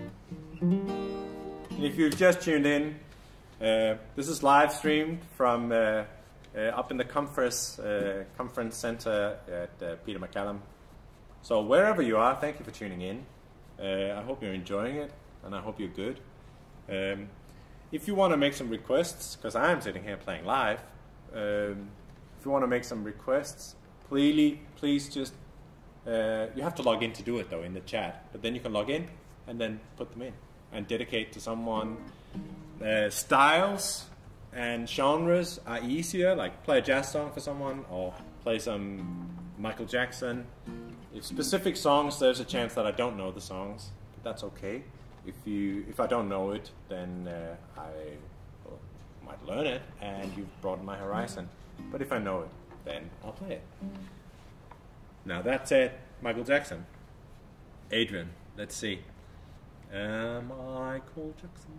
If you've just tuned in, this is live streamed from up in the conference center at Peter MacCallum. So wherever you are, thank you for tuning in. I hope you're enjoying it, and I hope you're good. If you want to make some requests, because I am sitting here playing live, if you want to make some requests, please just, you have to log in to do it though in the chat, but then you can log in and then put them in and dedicate to someone. Styles and genres are easier, like play a jazz song for someone or play some Michael Jackson. If specific songs, there's a chance that I don't know the songs, but that's okay. If I don't know it, then I might learn it and you've broadened my horizon. But if I know it, then I'll play it. Now that's it, Michael Jackson. Adrian, let's see. Michael Jackson.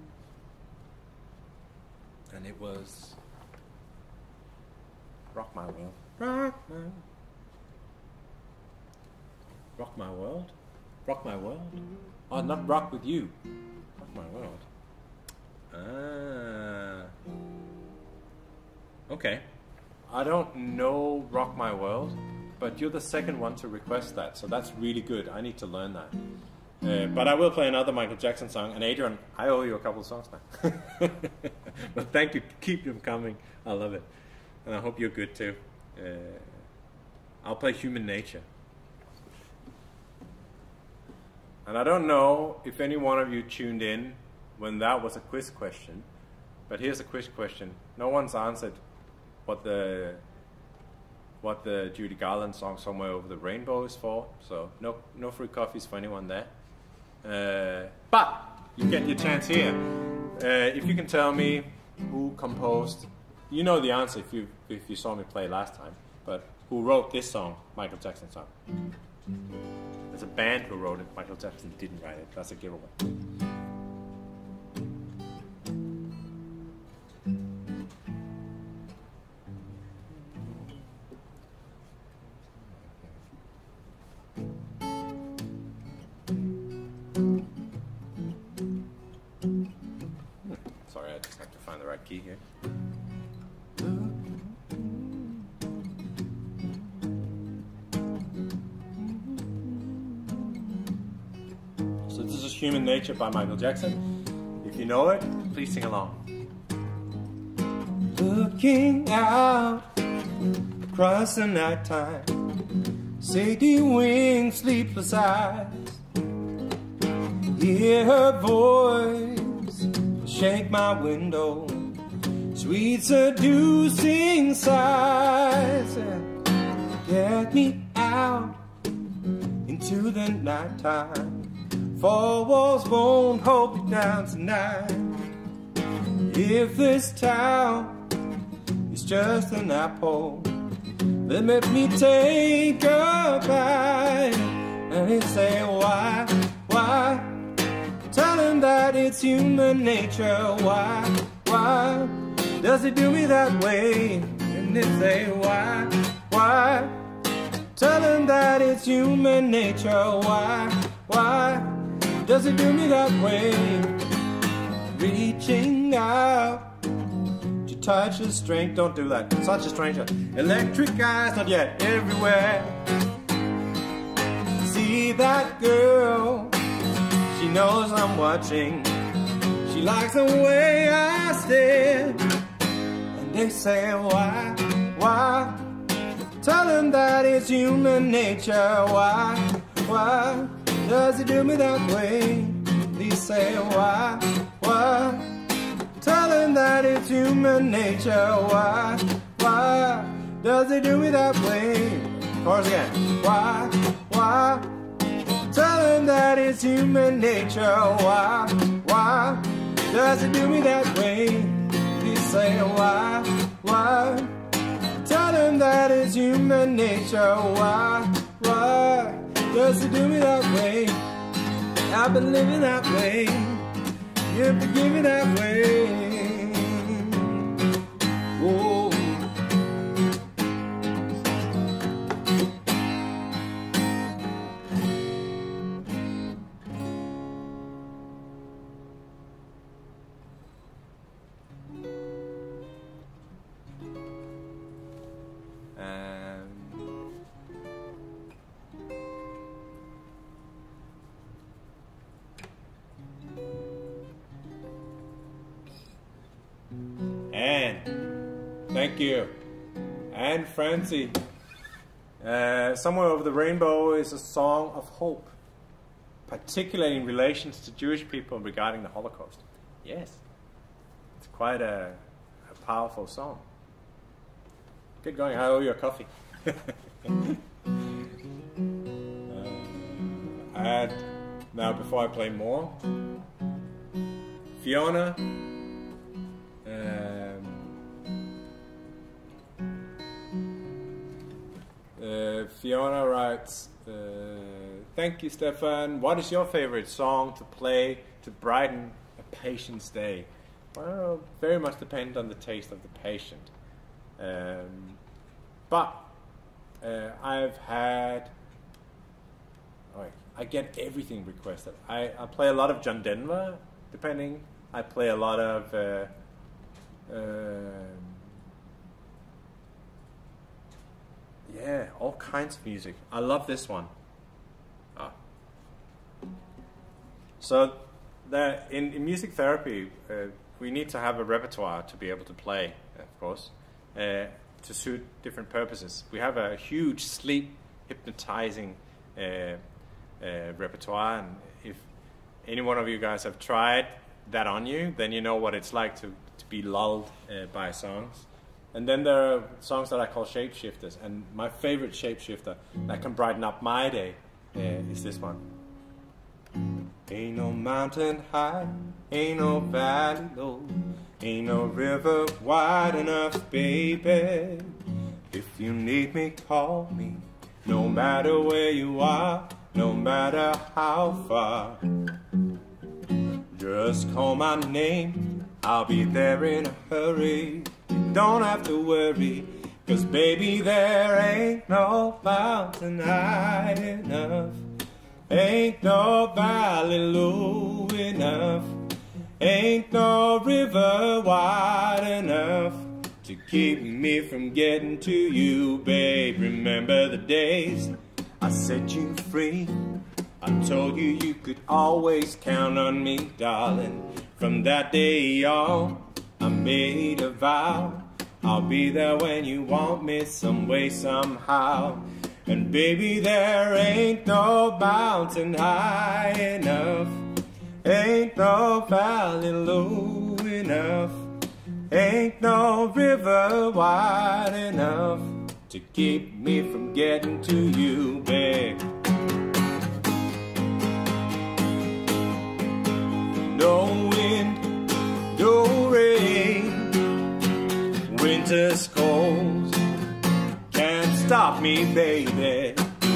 And it was Rock My World. Rock My World? Rock My World? Oh, not Rock With You. Rock My World. Okay. I don't know Rock My World, but you're the second one to request that, so that's really good. I need to learn that. But I will play another Michael Jackson song. And Adrian, I owe you a couple of songs now. But thank you. Keep them coming. I love it. And I hope you're good too. I'll play Human Nature. And I don't know if any one of you tuned in when that was a quiz question. But here's a quiz question. No one's answered what the Judy Garland song Somewhere Over the Rainbow is for. So no free coffees for anyone there. But you get your chance here. If you can tell me who composed, you know the answer if you saw me play last time, but who wrote this song, Michael Jackson's song. There's a band who wrote it. Michael Jackson didn't write it. That's a giveaway. Sorry, I just have to find the right key here. So this is Human Nature by Michael Jackson. If you know it, please sing along. Looking out across the nighttime, Sadie wings, sleepless eyes, hear her voice shake my window, sweet seducing sighs, get me out into the nighttime. Four walls won't hold me down tonight. If this town is just an apple, then let me take a bite. And they say, why? Tell him that it's human nature. Why does it do me that way? And they say, why? Tell him that it's human nature. Why does it do me that way? Reaching out to touch his strength. Don't do that. Such a stranger. Electric eyes, not yet. Everywhere. See that girl? She knows I'm watching. She likes the way I stare. And they say, why? Tell him that it's human nature. Why does he do me that way? They say, why? Tell him that it's human nature. Why does he do me that way? Chorus again. Why? Tell him that it's human nature. Why does he do me that way? They say, why? Tell him that it's human nature. Why does he do me that way? I've been living that way. You've been giving that way. Oh. Thank you. And Francie. Somewhere Over the Rainbow is a song of hope, particularly in relations to Jewish people regarding the Holocaust. Yes, it's quite a powerful song. Get going, I owe you a coffee. Now before I play more, Fiona. Fiona writes, thank you, Stephan. What is your favorite song to play to brighten a patient's day? Well, very much depends on the taste of the patient. But I've had... I get everything requested. I play a lot of John Denver, depending. I play a lot of... yeah, all kinds of music. I love this one. So in music therapy, we need to have a repertoire to be able to play, of course, to suit different purposes. We have a huge sleep hypnotizing repertoire, and if any one of you guys have tried that on you, then you know what it's like to be lulled by songs. And then there are songs that I call shapeshifters, and my favorite shapeshifter that can brighten up my day is this one. Ain't no mountain high, ain't no valley low, ain't no river wide enough, baby. If you need me, call me. No matter where you are, no matter how far. Just call my name, I'll be there in a hurry. You don't have to worry, 'cause baby, there ain't no mountain high enough. Ain't no valley low enough. Ain't no river wide enough to keep me from getting to you, babe. Remember the days I set you free? I told you you could always count on me, darling. From that day on, I made a vow. I'll be there when you want me, some way, somehow. And baby, there ain't no mountain high enough. Ain't no valley low enough. Ain't no river wide enough to keep me from getting to you, babe. No wind, no rain, winter's cold can't stop me, baby.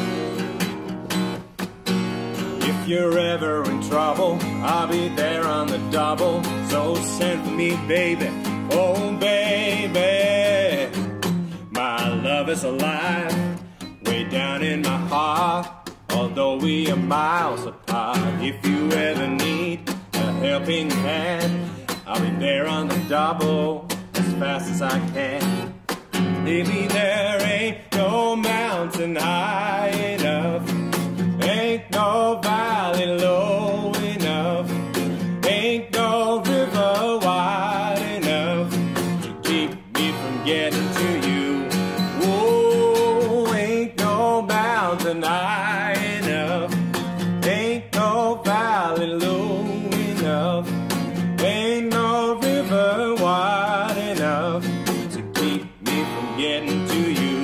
If you're ever in trouble, I'll be there on the double. So send for me, baby, oh baby. My love is alive, way down in my heart. Although we are miles apart, if you ever need a helping hand, I'll be there on the double, as fast as I can. Baby, there ain't no mountain high enough. Ain't no valley low enough. Ain't no river wide enough to keep me from getting to you. Whoa, ain't no mountain high enough. Ain't no valley low enough. Ain't no river wide enough to keep me from getting to you.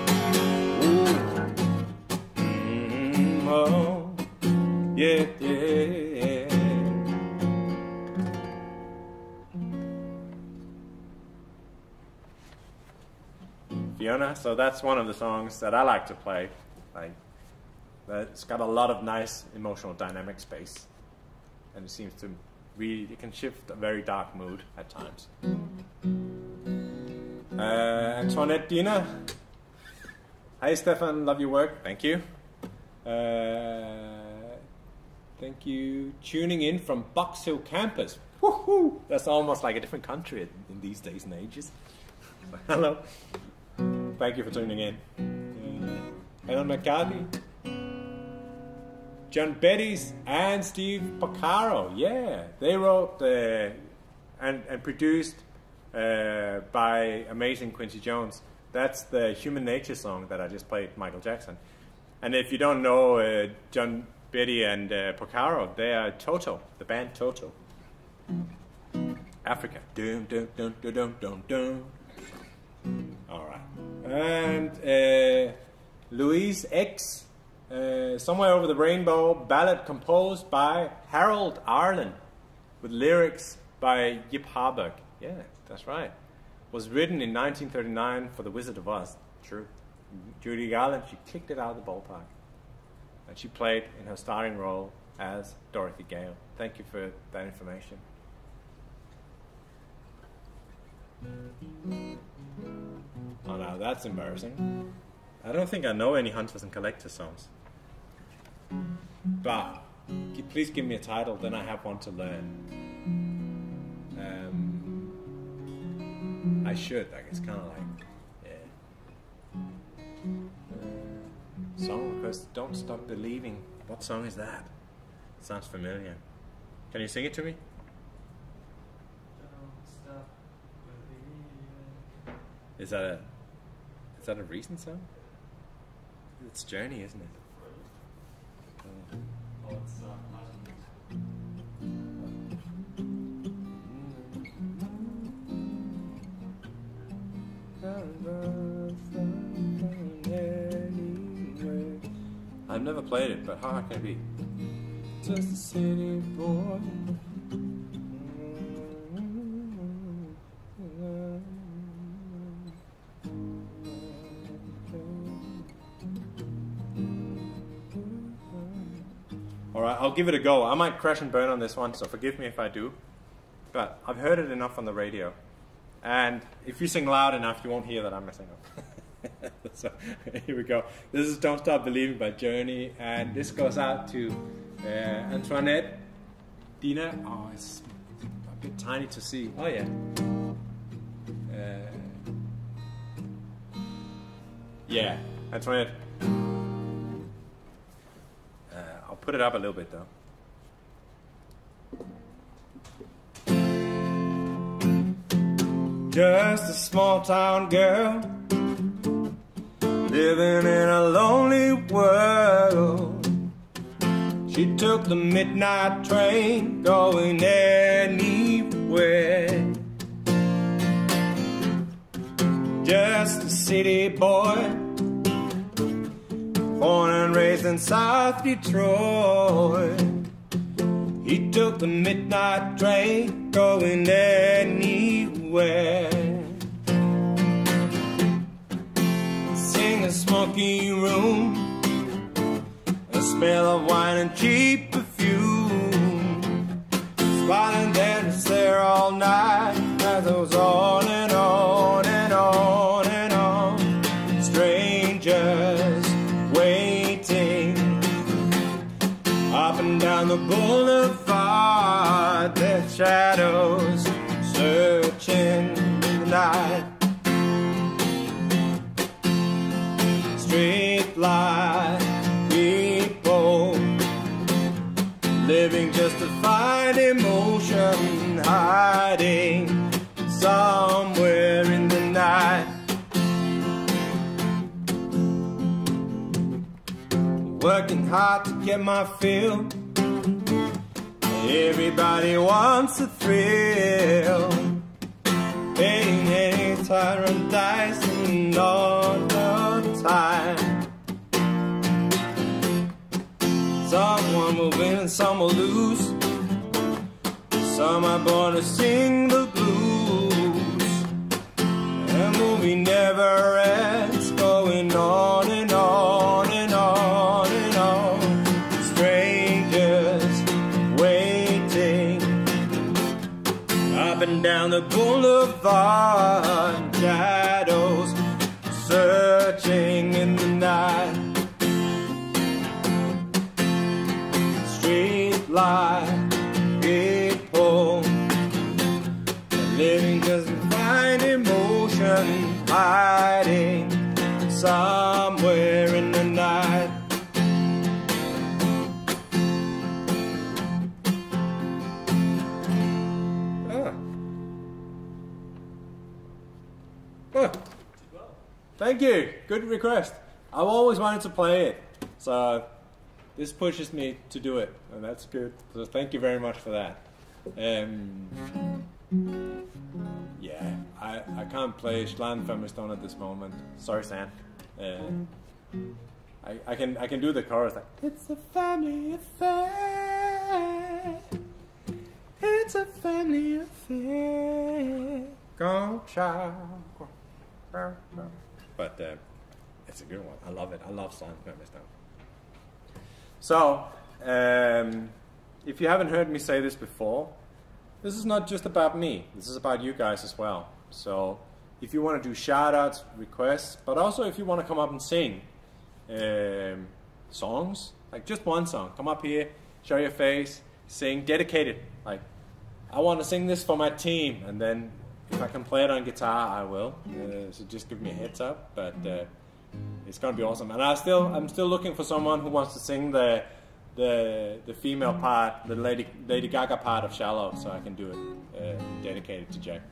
Oh, yeah, yeah. Fiona, so that's one of the songs that I like to play. Like, it's got a lot of nice emotional dynamic space, and it seems to really, it can shift a very dark mood at times. Antoinette Dina. Hi Stephan, love your work. Thank you. Thank you. Tuning in from Box Hill campus. Woohoo! That's almost like a different country in these days and ages. Hello. Thank you for tuning in. Helen McCarthy, John Bettis, and Steve Porcaro. Yeah, they wrote and produced by amazing Quincy Jones. That's the Human Nature song that I just played, Michael Jackson. And if you don't know John Betty and Porcaro, they are Toto, the band Toto. Africa. Dum, dum, dum, dum, dum, dum, dum. All right. And Louise X, Somewhere Over the Rainbow, ballad composed by Harold Arlen with lyrics by Yip Harburg. Yeah, that's right. Was written in 1939 for The Wizard of Oz. True. Judy Garland, she kicked it out of the ballpark. And she played in her starring role as Dorothy Gale. Thank you for that information. Oh, now that's embarrassing. I don't think I know any Hunters and Collectors songs. But please give me a title, then I have one to learn. I should, like, it's kind of like, yeah. Song request, Don't Stop Believing. What song is that? Sounds familiar. Can you sing it to me? Don't stop believing. Is that a recent song? It's Journey, isn't it? Oh, it's I've never played it, but how hard can it be? Just a city boy. Alright, I'll give it a go. I might crash and burn on this one, so forgive me if I do. But I've heard it enough on the radio. And if you sing loud enough, you won't hear that I'm messing up. So, here we go. This is Don't Stop Believing by Journey, and this goes out to Antoinette, Dina. Oh, it's a bit tiny to see. Oh, yeah. Yeah, Antoinette. I'll put it up a little bit though. Just a small town girl living in a lonely world. She took the midnight train going anywhere. Just a city boy, born and raised in South Detroit. He took the midnight train going anywhere. Sing a smoky room, a smell of wine and cheap perfume. Smiling there to stare all night as it goes on and on and on and on. Strangers waiting up and down the boulevard, their shadows searching in the night. Street light people living just to find emotion, hiding somewhere in the night. Working hard to get my fill. Everybody wants a thrill. Paying any tyrant dice and all the time. Someone will win and some will lose. Some are born to sing the blues. The movie never ends, going on and on and on and on. Strangers waiting up and down the boulevard, shadows searching in the night. Street light people living just to find emotion, hiding somewhere in the night. Thank you. Good request. I've always wanted to play it, so this pushes me to do it, and that's good. So thank you very much for that. Yeah, I can't play Schland Family Stone at this moment. Sorry, Sam. I can do the chorus like, it's a family affair. It's a family affair. Go child. But it's a good one. I love it. I love Schland Family Stone. So, if you haven't heard me say this before, this is not just about me. This is about you guys as well. So, if you want to do shout-outs, requests, but also if you want to come up and sing songs, like just one song, come up here, show your face, sing, dedicate it. Like, I want to sing this for my team, and then if I can play it on guitar, I will. So just give me a heads up. But it's gonna be awesome. And I'm still looking for someone who wants to sing the female part, the Lady Gaga part of Shallow, so I can do it dedicated to Jack.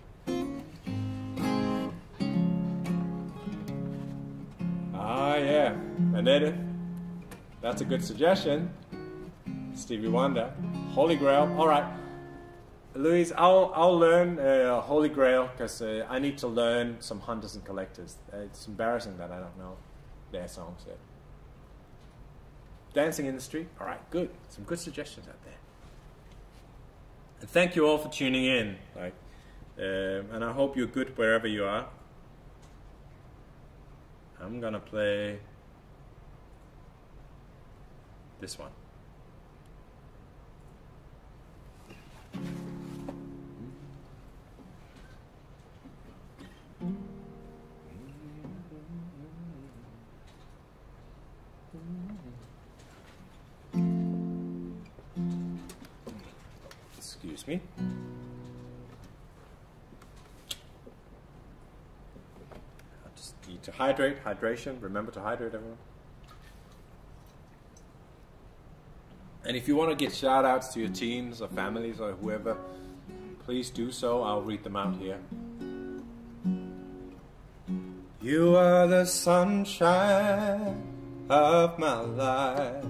Ah yeah, and then that's a good suggestion. Stevie Wonder, Holy Grail. All right, Louise, I'll learn Holy Grail because I need to learn some Hunters and Collectors. It's embarrassing that I don't know their songs yet. Dancing in the Street. All right, good. Some good suggestions out there. And thank you all for tuning in. And I hope you're good wherever you are. I'm gonna play this one. Excuse me. I just need to hydrate. Hydration. Remember to hydrate, everyone. And if you want to get shout outs to your teams or families or whoever, please do so. I'll read them out here. You are the sunshine of my life.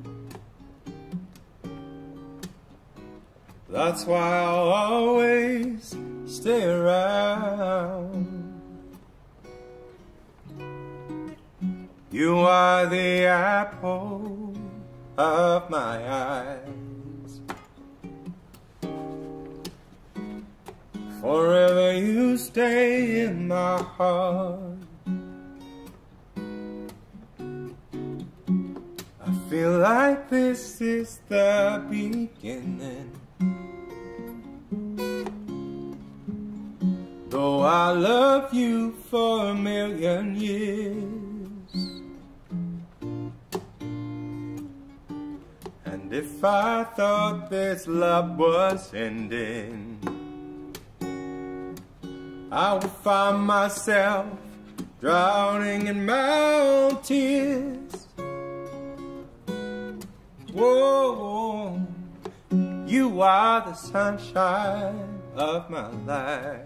That's why I'll always stay around. You are the apple of my eyes. Forever you stay in my heart. I feel like this is the beginning. Though I love you for a million years. And if I thought this love was ending, I would find myself drowning in my own tears. Whoa, you are the sunshine of my life.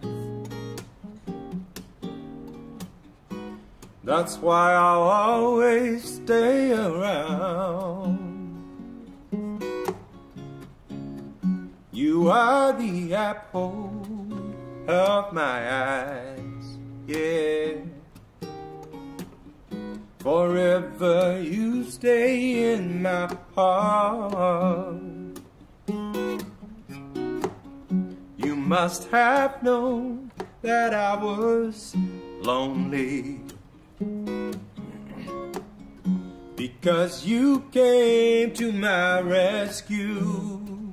That's why I'll always stay around. You are the apple of my eyes, yeah. Forever you stay in my heart. You must have known that I was lonely, because you came to my rescue.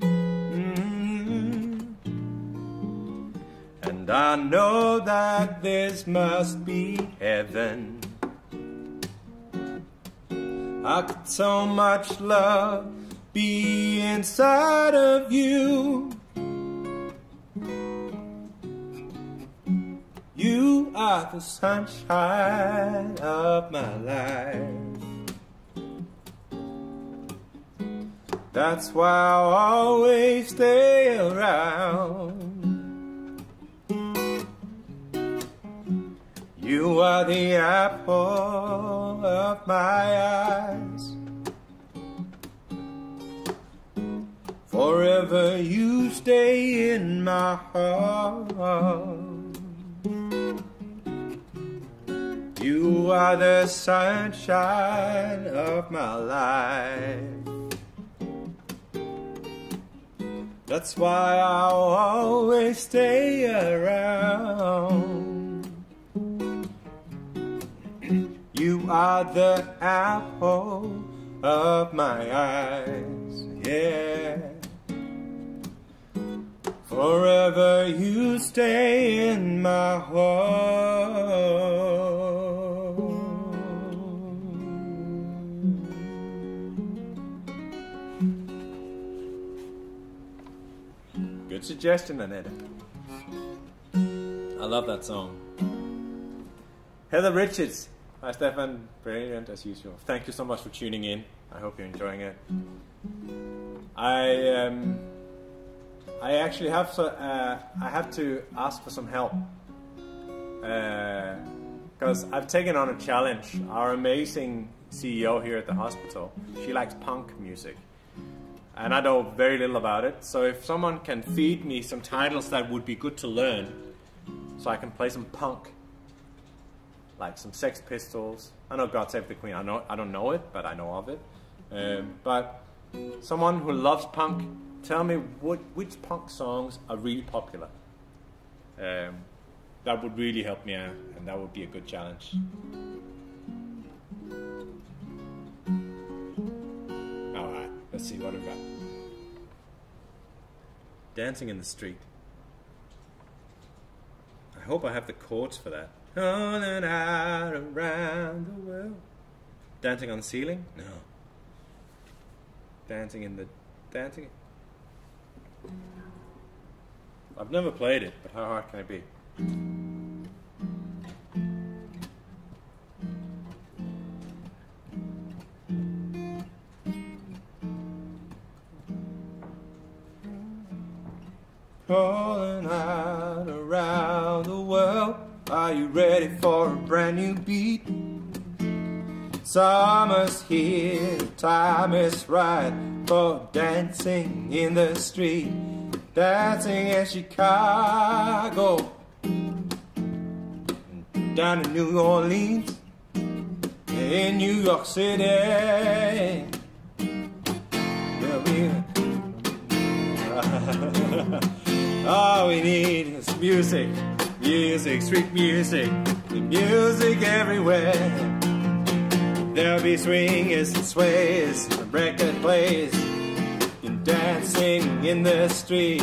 And I know that this must be heaven. How could so much love be inside of you? You are the sunshine of my life. That's why I'll always stay around. You are the apple of my eyes. Forever you stay in my heart. You are the sunshine of my life. That's why I'll always stay around. You are the apple of my eyes, yeah. Forever you stay in my heart. Good suggestion, Annette. I love that song. Heather Richards. Hi Stephan, brilliant as usual. Thank you so much for tuning in. I hope you're enjoying it. I actually have I have to ask for some help because I've taken on a challenge. Our amazing CEO here at the hospital, she likes punk music, and I know very little about it. So if someone can feed me some titles that would be good to learn, so I can play some punk. Like some Sex Pistols. I know God Save the Queen. I don't know it, but I know of it. But someone who loves punk, tell me which punk songs are really popular. That would really help me out, and that would be a good challenge. All right, let's see what I've got. Dancing in the Street. I hope I have the chords for that. On and out around the world. Dancing on the Ceiling? No. Dancing. I've never played it, but how hard can it be? Calling out around the world, are you ready for a brand new beat? Summer's here, the time is right for dancing in the street. Dancing in Chicago, down in New Orleans, in New York City. All we need is music, music, street music, music everywhere. There'll be swingers and sways, record plays, and dancing in the street.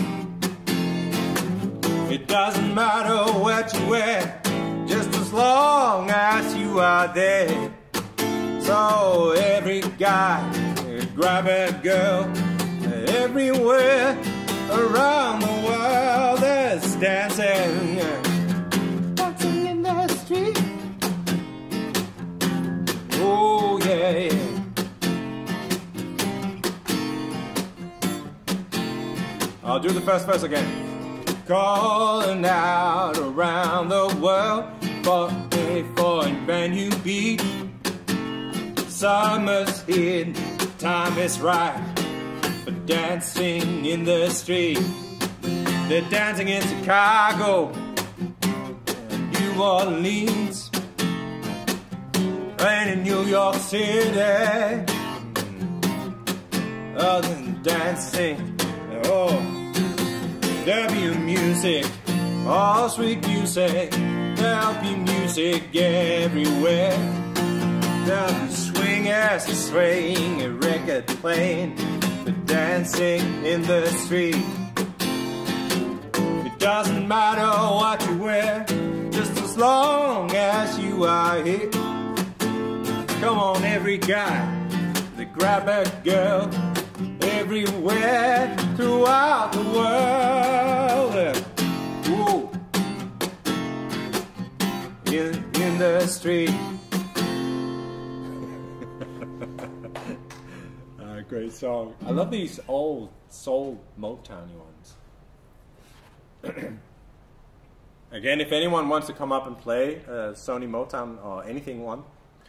It doesn't matter what you wear, just as long as you are there. So every guy, grab a girl, everywhere around the world there's dancing, dancing in the street. Oh yeah, yeah. I'll do the first verse again. Calling out around the world for a brand new beat. Summer's here, time is right for dancing in the street. They're dancing in Chicago and New Orleans and in New York City. Other than dancing, oh, there'll be music, all sweet music. There'll be music everywhere. There'll be swingers swaying, a record playing, but dancing in the street. It doesn't matter what you wear, just as long as you are here. Come on, every guy, they grab a girl, everywhere throughout the world. Ooh. In the street. Great song. I love these old soul Motowny ones. Again, if anyone wants to come up and play Sony Motown or anything one,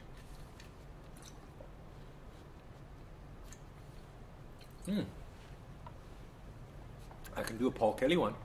I can do a Paul Kelly one.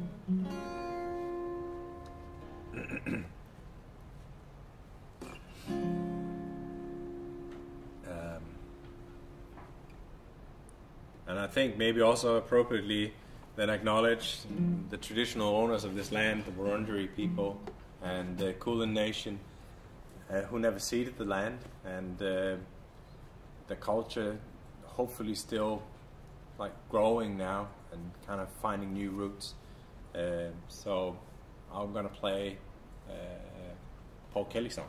And I think maybe also appropriately then acknowledge the traditional owners of this land, the Wurundjeri people and the Kulin Nation, who never ceded the land, and the culture hopefully still like growing now and kind of finding new roots. So I'm gonna play Paul Kelly song.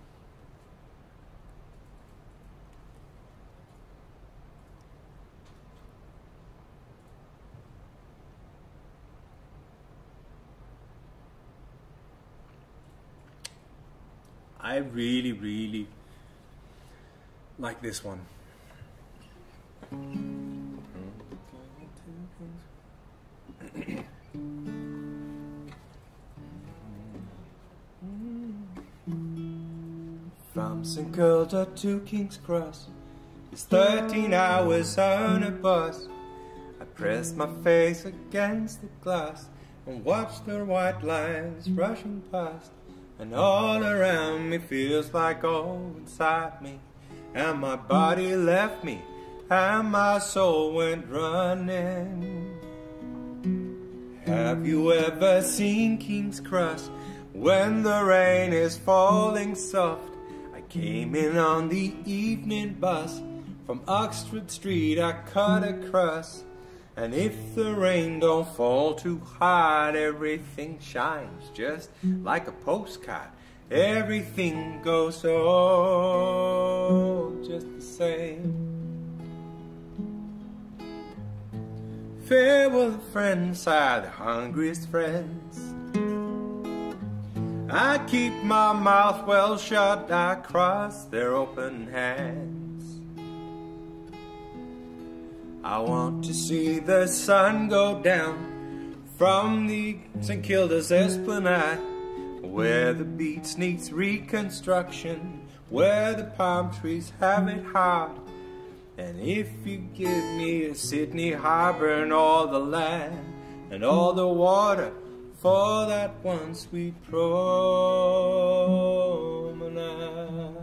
I really, really like this one. From St. Kilda to King's Cross, it's 13 hours on a bus. I press my face against the glass and watch the white lines rushing past. And all around me feels like all inside me, and my body left me, and my soul went running. Have you ever seen King's Cross when the rain is falling soft? I came in on the evening bus from Oxford Street, I cut across. And if the rain don't fall too hard, everything shines just like a postcard. Everything goes all just the same. farewell friends are the hungriest friends. I keep my mouth well shut, I cross their open hands. I want to see the sun go down from the St. Kilda's esplanade, where the beach needs reconstruction, where the palm trees have it hard. And if you give me a Sydney Harbour and all the land and all the water for that one sweet promenade.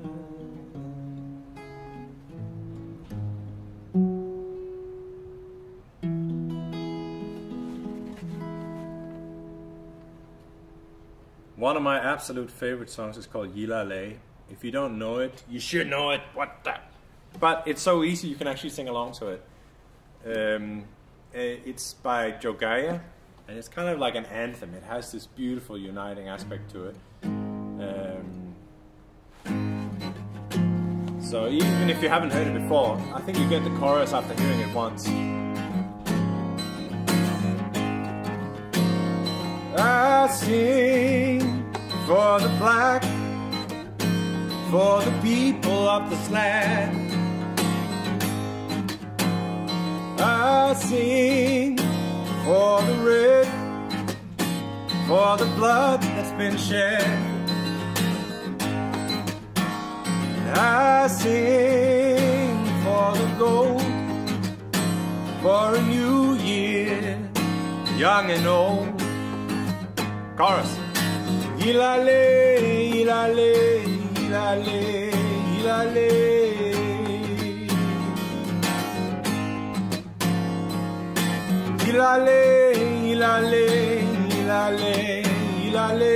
One of my absolute favorite songs is called Yilale. If you don't know it, you should know it. What the? But it's so easy, you can actually sing along to it. It's by Jogaya, and it's kind of like an anthem. It has this beautiful uniting aspect to it. So even if you haven't heard it before, I think you get the chorus after hearing it once. I sing for the black, for the people of this land. I sing for the red, for the blood that's been shed. I sing for the gold, for a new year, young and old. Chorus. Yilale, yilale, yilale, yilale. Yilale, yilale, yilale, yilale.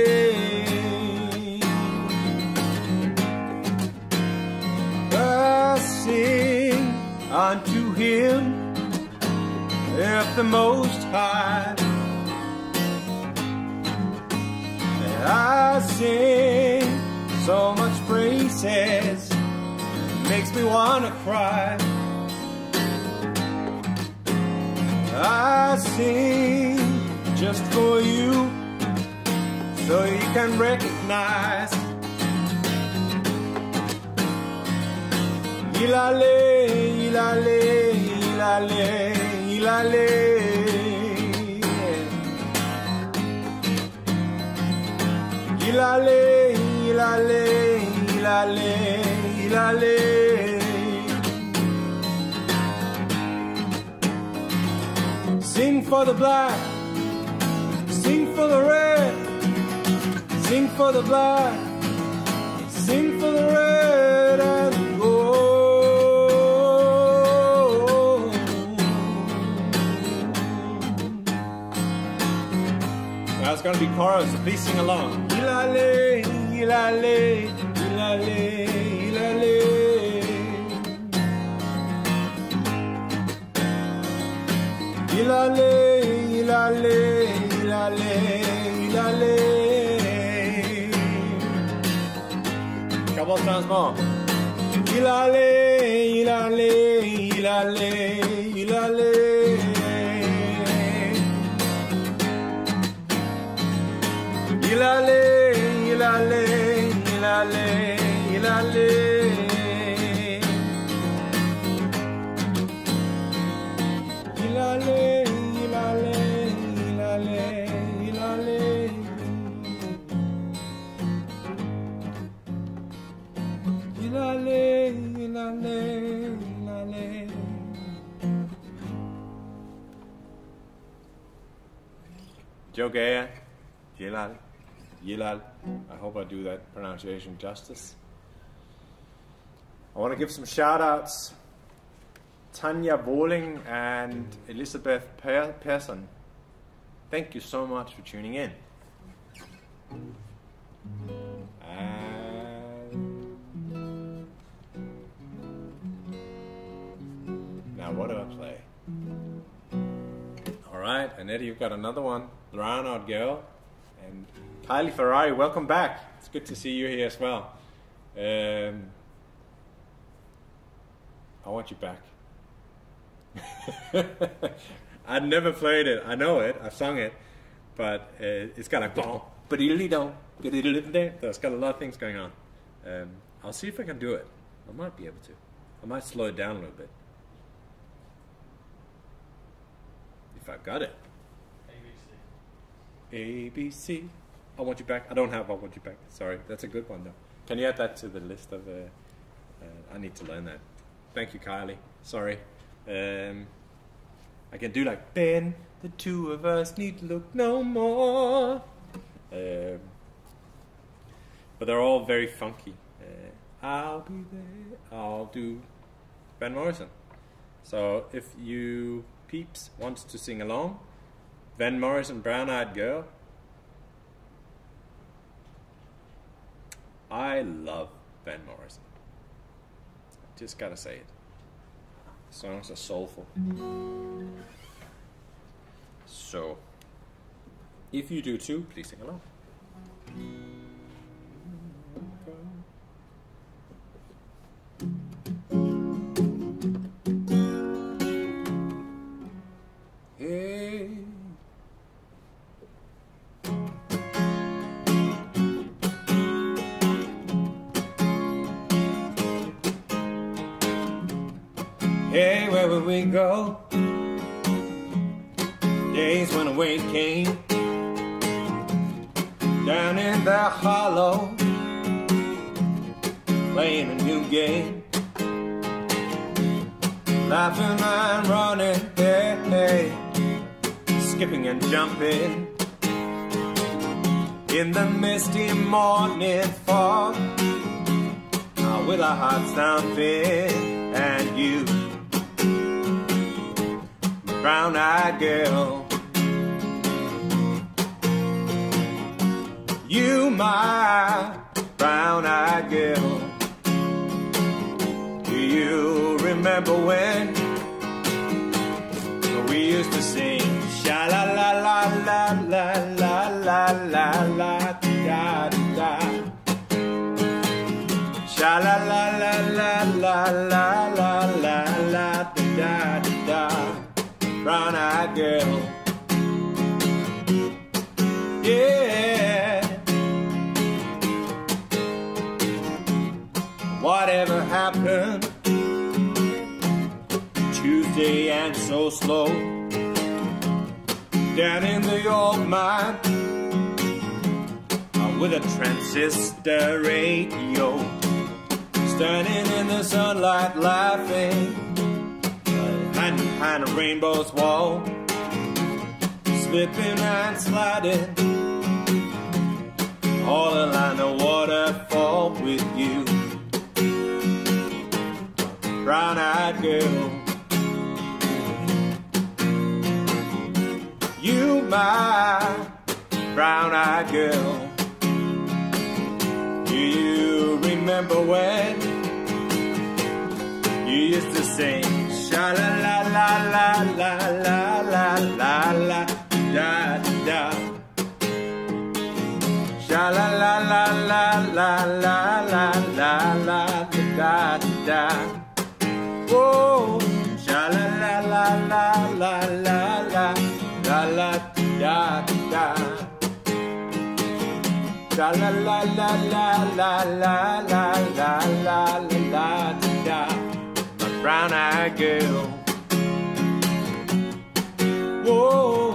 I sing unto Him, if the Most High. I sing so much praises, makes me wanna cry. I sing just for you, so you can recognize. Yilale, yilale, yilale, yilale. Yilale, yilale, yilale, yilale. Sing for the black, sing for the red, sing for the black, sing for the red and the gold. Now it's gonna be chorus, so please sing along. Yilale, yilale, yilale, yilale. Yilale, yilale, yilale, yilale. Couple of times more. Yilale, yilale, yilale, yilale. Yilale, yilale, yilale, yilale. Yilale, yilale, yilale, yilale. Yilale, yilale, yilale. Jogaya, Yilal, Yilal. I hope I do that pronunciation justice. I want to give some shout outs. Tanya Bowling and Elizabeth Persson. Thank you so much for tuning in. Now what do I play? Alright, Annette, you've got another one. Brown Out Girl. And Kylie Ferrari, welcome back. It's good to see you here as well. I want you back. I never played it. I know it. I've sung it, but it's got a but it's got a lot of things going on. I'll see if I can do it. I might be able to. I might slow it down a little bit. If I've got it. ABC. I Want You Back. I don't have I Want You Back. Sorry. That's a good one though. Can you add that to the list of... I need to learn that. Thank you, Kylie. Sorry. I can do like, Ben, the two of us need to look no more. But they're all very funky. I'll be there. I'll do Van Morrison. So if you peeps wants to sing along, Van Morrison, Brown Eyed Girl. I love Van Morrison. Just gotta say it. Songs are soulful. So, if you do too, please sing along. Hey. Hey, where would we go? Days when a wave came down in the hollow, playing a new game, laughing and running, hey, hey, skipping and jumping in the misty morning fog, with our hearts thumping, and you, brown-eyed girl, you, my brown-eyed girl. Do you remember when we used to sing sha-la-la-la-la-la-la-la-la-la da-da? Sha-la-la-la-la-la-la-la-la-da-da. Brown-eyed girl, yeah. Whatever happened Tuesday and so slow down in the old mine with a transistor radio, standing in the sunlight laughing, hiding behind a rainbow's wall, slipping and sliding all along the waterfall with you, brown-eyed girl. You, my brown-eyed girl. Do you remember when you used to sing sha-la-la-la-la-la-la-la-la-la-da-da? Sha-la-la-la-la-la-la-la-la-la-da-da. Oh, sha-la-la-la-la-la-la-la-da-da. Sha-la-la-la-la-la-la-la-la-la-da. My brown-eyed girl. Whoa.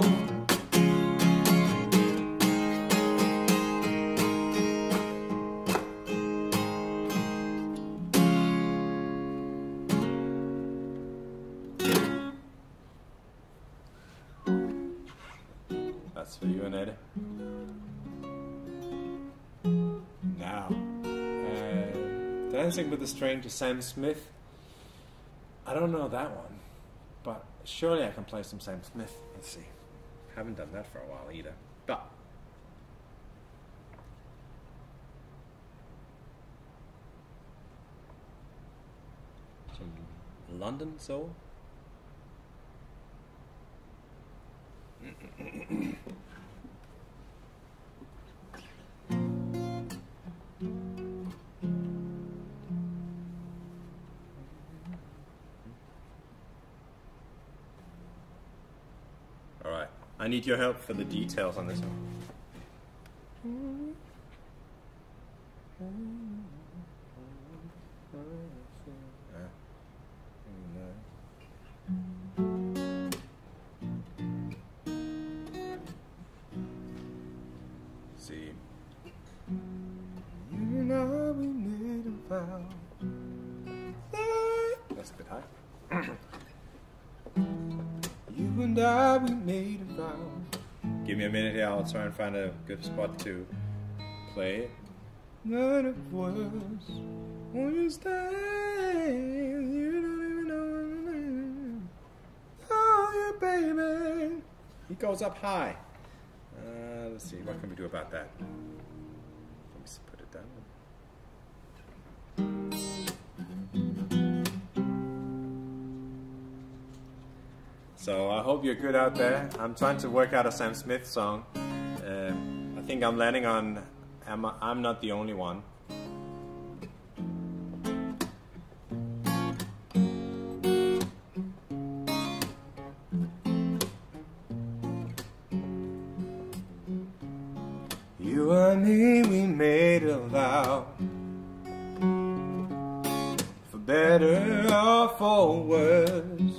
That's for you and Eddie. Now, Dancing with a Stranger, Sam Smith. I don't know that one, but surely I can play some Sam Smith. Let's see. Haven't done that for a while either. But some London soul. I need your help for the details on this one. See. You know we made a vow. That's a bit high. You and I, we made a vow. Give me a minute here, I'll try and find a good spot to play it. None of words, won't you stay? You don't even know my name. Oh, yeah, baby. He goes up high. Let's see, what can we do about that? Let me just put it down. So I hope you're good out there. I'm trying to work out a Sam Smith song. I think I'm landing on I'm Not the Only One. You and me, we made a vow, for better or for worse.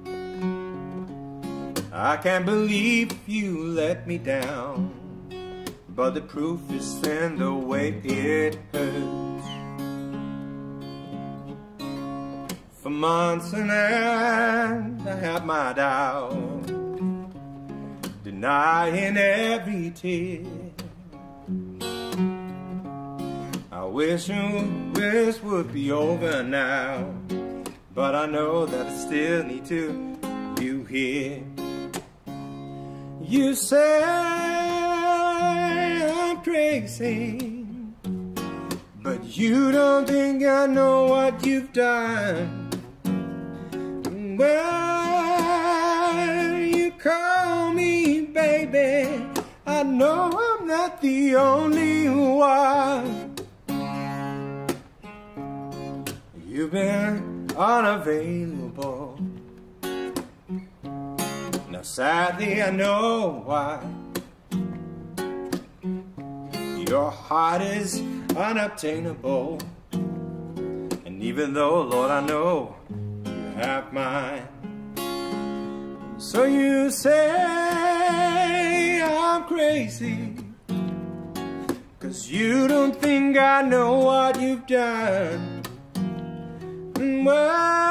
I can't believe you let me down, but the proof is in the way it hurts. For months on end, I had my doubt, denying every tear. I wish this would be over now, but I know that I still need to you here. You say I'm crazy, but you don't think I know what you've done. Well, you call me baby, I know I'm not the only one. You've been unavailable. Now sadly I know why. Your heart is unobtainable, and even though, Lord, I know you have mine. So you say I'm crazy, 'cause you don't think I know what you've done. And when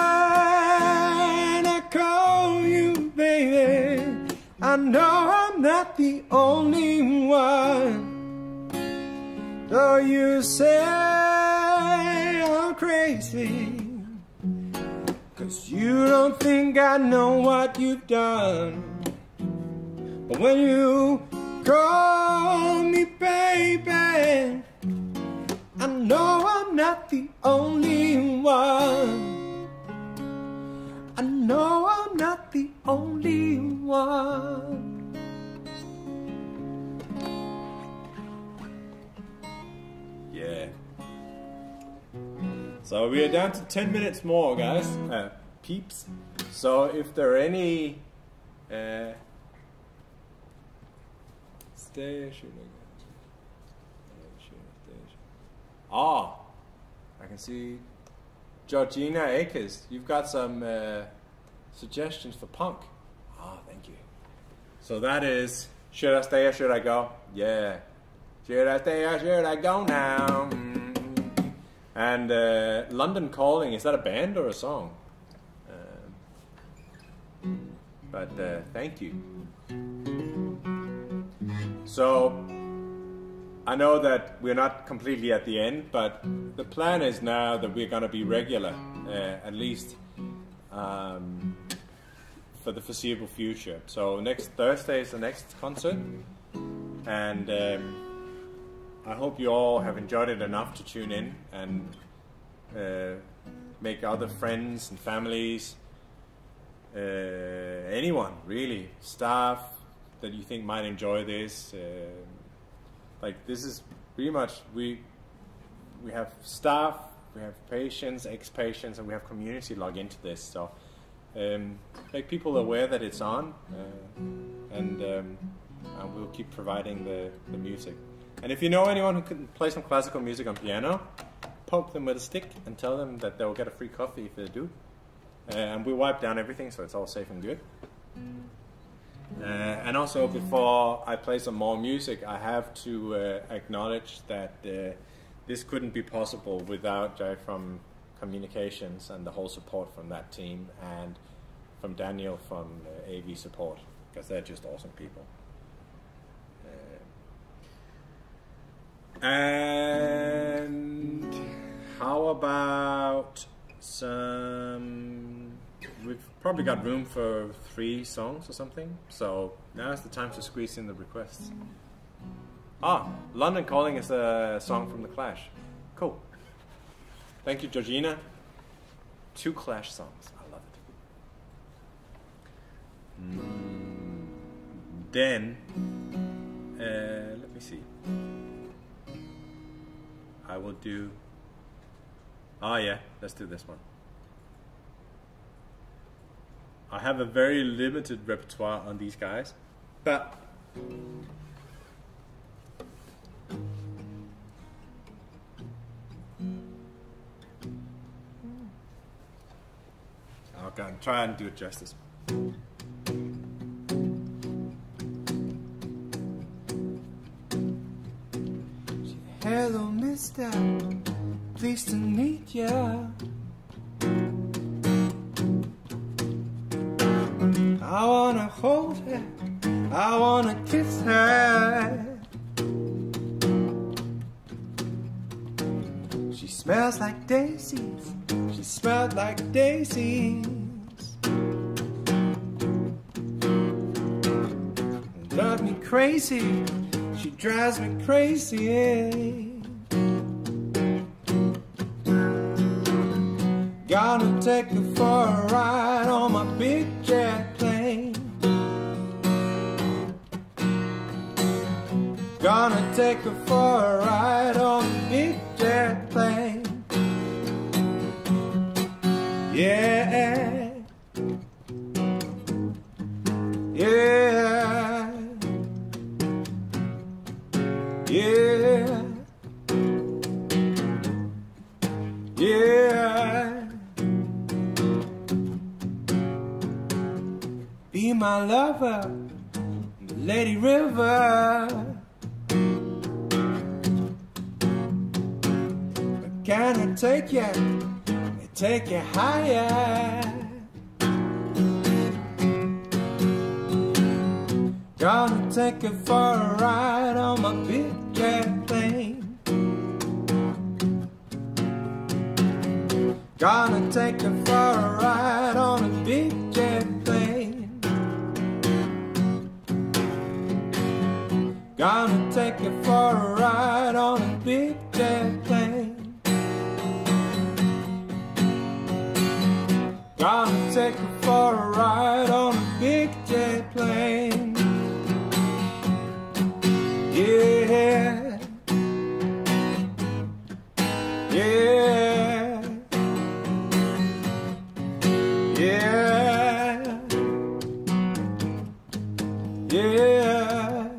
I call you baby, I know I'm not the only one. Though you say I'm crazy, 'cause you don't think I know what you've done. But when you call me baby, I know I'm not the only one. I know I'm not the only one. Yeah. So we are down to 10 minutes more, guys. Peeps. So if there are any I can see Georgina Akers. You've got some suggestions for punk. Thank you. So that is, should I stay or should I go? Yeah. Should I stay or should I go now? And London Calling, is that a band or a song? But thank you. So I know that we're not completely at the end, but the plan is now that we're going to be regular, at least for the foreseeable future. So next Thursday is the next concert, and I hope you all have enjoyed it enough to tune in and make other friends and families, anyone really, staff that you think might enjoy this. Like, this is pretty much, we have staff, we have patients, ex-patients, and we have community log into this. So make people aware that it's on, and we'll keep providing the music. And if you know anyone who can play some classical music on piano, poke them with a stick and tell them that they'll get a free coffee if they do. And we wipe down everything so it's all safe and good. And also, before I play some more music, I have to acknowledge that this couldn't be possible without Jay from Communications and the whole support from that team, and from Daniel from AV Support, because they're just awesome people. And how about some... We've probably got room for 3 songs or something, so now's the time to squeeze in the requests. London Calling is a song from The Clash. Cool. Thank you, Georgina. 2 Clash songs. I love it. Then, let me see. I will do... yeah, let's do this one. I have a very limited repertoire on these guys, but I'll try and do it justice. Hello, mister, pleased to meet ya. I wanna hold her, I wanna kiss her. She smells like daisies, she smells like daisies. Drives me crazy, she drives me crazy. Gonna take her for a ride on my big jet plane. Gonna take her for a ride on the big jet plane. Yeah, yeah, yeah, yeah. Be my lover, Lady River. But can I take you higher? Gonna take her for a ride on my big jet plane. Gonna take her for a ride on a big jet plane. Gonna take her for a ride on a big jet plane. Gonna take her for a ride on a big jet plane. Yeah, yeah, yeah, yeah,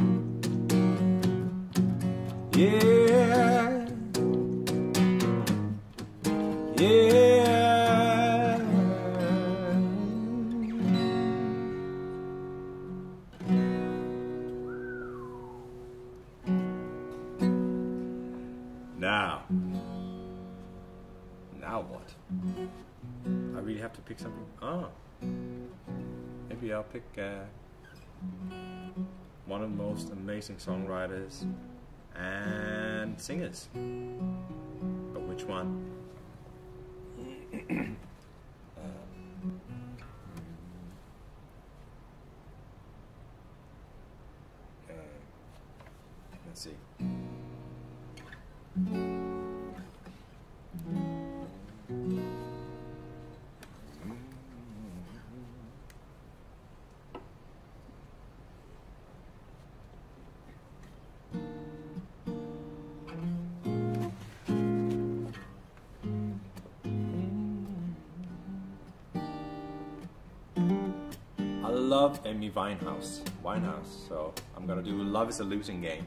yeah, yeah. Now what? I really have to pick something. Maybe I'll pick one of the most amazing songwriters and singers. But which one? Let's see. love Amy Winehouse. So I'm gonna do Love is a Losing Game.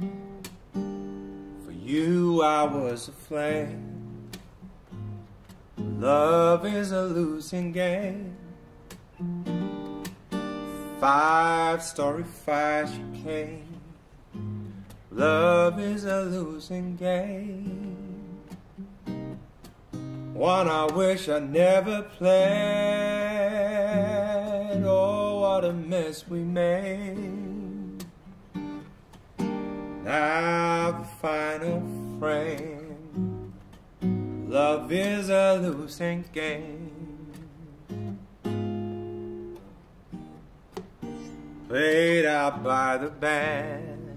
For you I was a flame. Love is a losing game. 5-story fire she came. Love is a losing game. One I wish I never played. Oh, what a mess we made. Now the final frame. Love is a losing game. Played out by the band.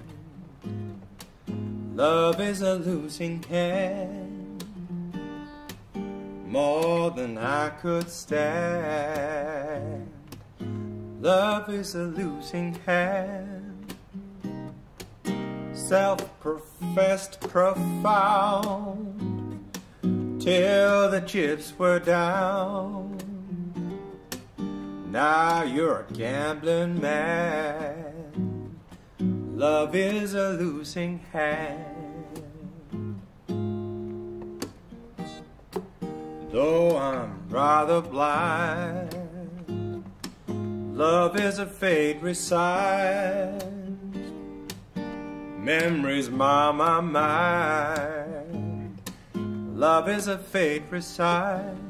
Love is a losing hand. More than I could stand. Love is a losing hand. Self-professed profound, till the chips were down. Now you're a gambling man. Love is a losing hand. Though I'm rather blind, love is a fate resigned. Memories mar my mind. Love is a fate resigned.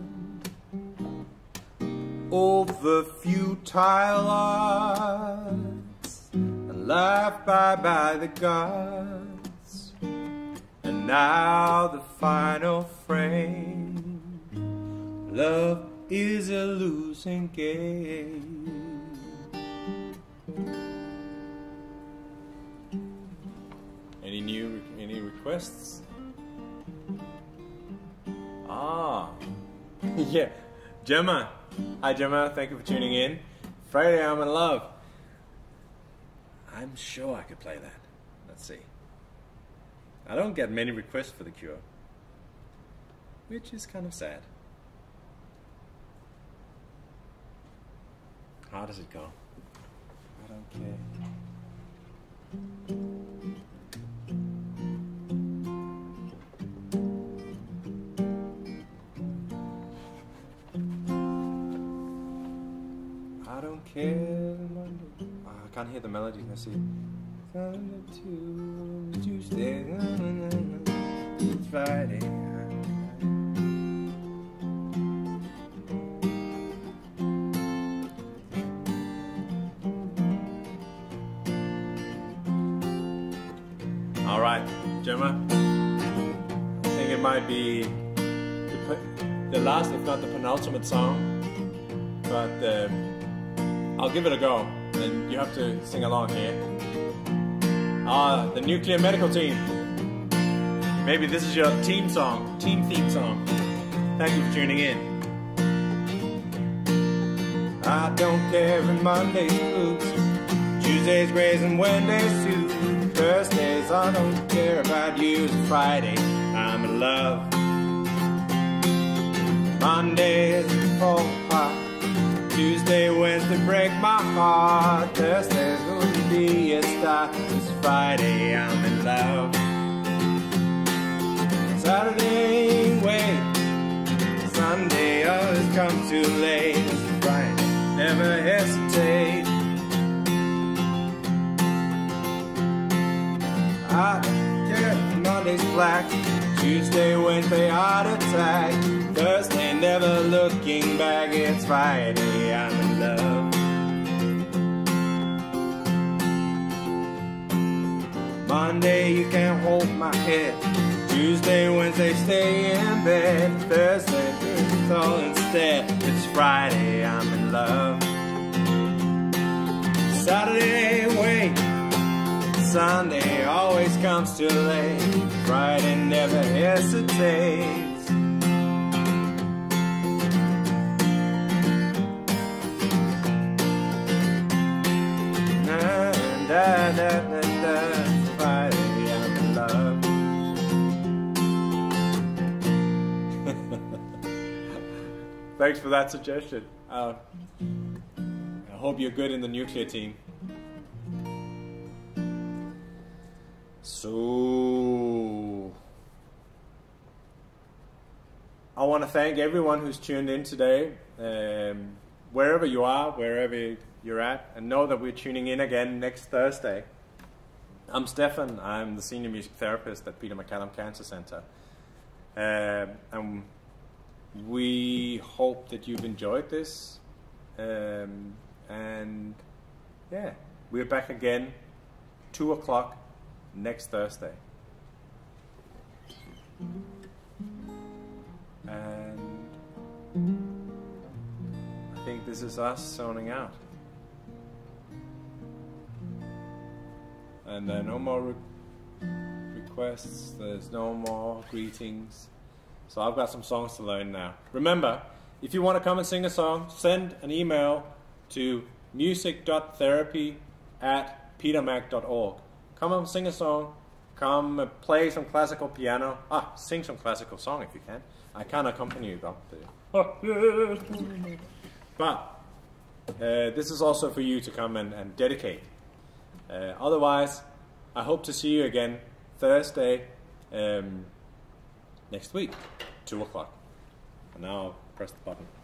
Oh, the futile arts, and life by the gods. And now the final frame. Love is a losing game. Any requests? Yeah, Gemma. Hi Gemma, thank you for tuning in. Friday I'm in Love. I'm sure I could play that. Let's see. I don't get many requests for The Cure, which is kind of sad. How does it go? I don't care. I don't care. Oh, I can't hear the melody. Let's see. Sunday to Tuesday, it's Friday. All right, Gemma. I think it might be the last, if not the penultimate song. But I'll give it a go, and you have to sing along here. The Nuclear Medical Team. Maybe this is your team song, team theme song. Thank you for tuning in. I don't care if Monday's blues, Tuesday's grays and Wednesday's suits. Thursdays I don't care about you. It's Friday, I'm in love. Mondays fall apart. Tuesday, Wednesday break my heart. Thursday's gonna be a start. It's Friday, I'm in love. Saturday, wait. Sunday always comes too late. It's Friday, never hesitate. I get Monday's black. Tuesday, Wednesday, heart attack. Thursday, never looking back. It's Friday, I'm in love. Monday, you can't hold my head. Tuesday, Wednesday, stay in bed. Thursday, it's all instead. It's Friday, I'm in love. Saturday, wait. Sunday always comes too late. Friday never hesitates. Friday, I'm in love. Thanks for that suggestion. I hope you're good in the nuclear team. So, I want to thank everyone who's tuned in today, wherever you are, wherever you're at, and know that we're tuning in again next Thursday. I'm Stephan. I'm the Senior Music Therapist at Peter MacCallum Cancer Center. And we hope that you've enjoyed this. And yeah, we're back again 2 o'clock next Thursday. And I think this is us zoning out. And no more requests, there's no more greetings. So I've got some songs to learn now. Remember, if you want to come and sing a song, send an email to music.therapy@petermac.org. Come and sing a song, come play some classical piano. Sing some classical song if you can. I can't accompany you though. But this is also for you to come and dedicate. Otherwise, I hope to see you again Thursday next week, 2 o'clock. And now I'll press the button.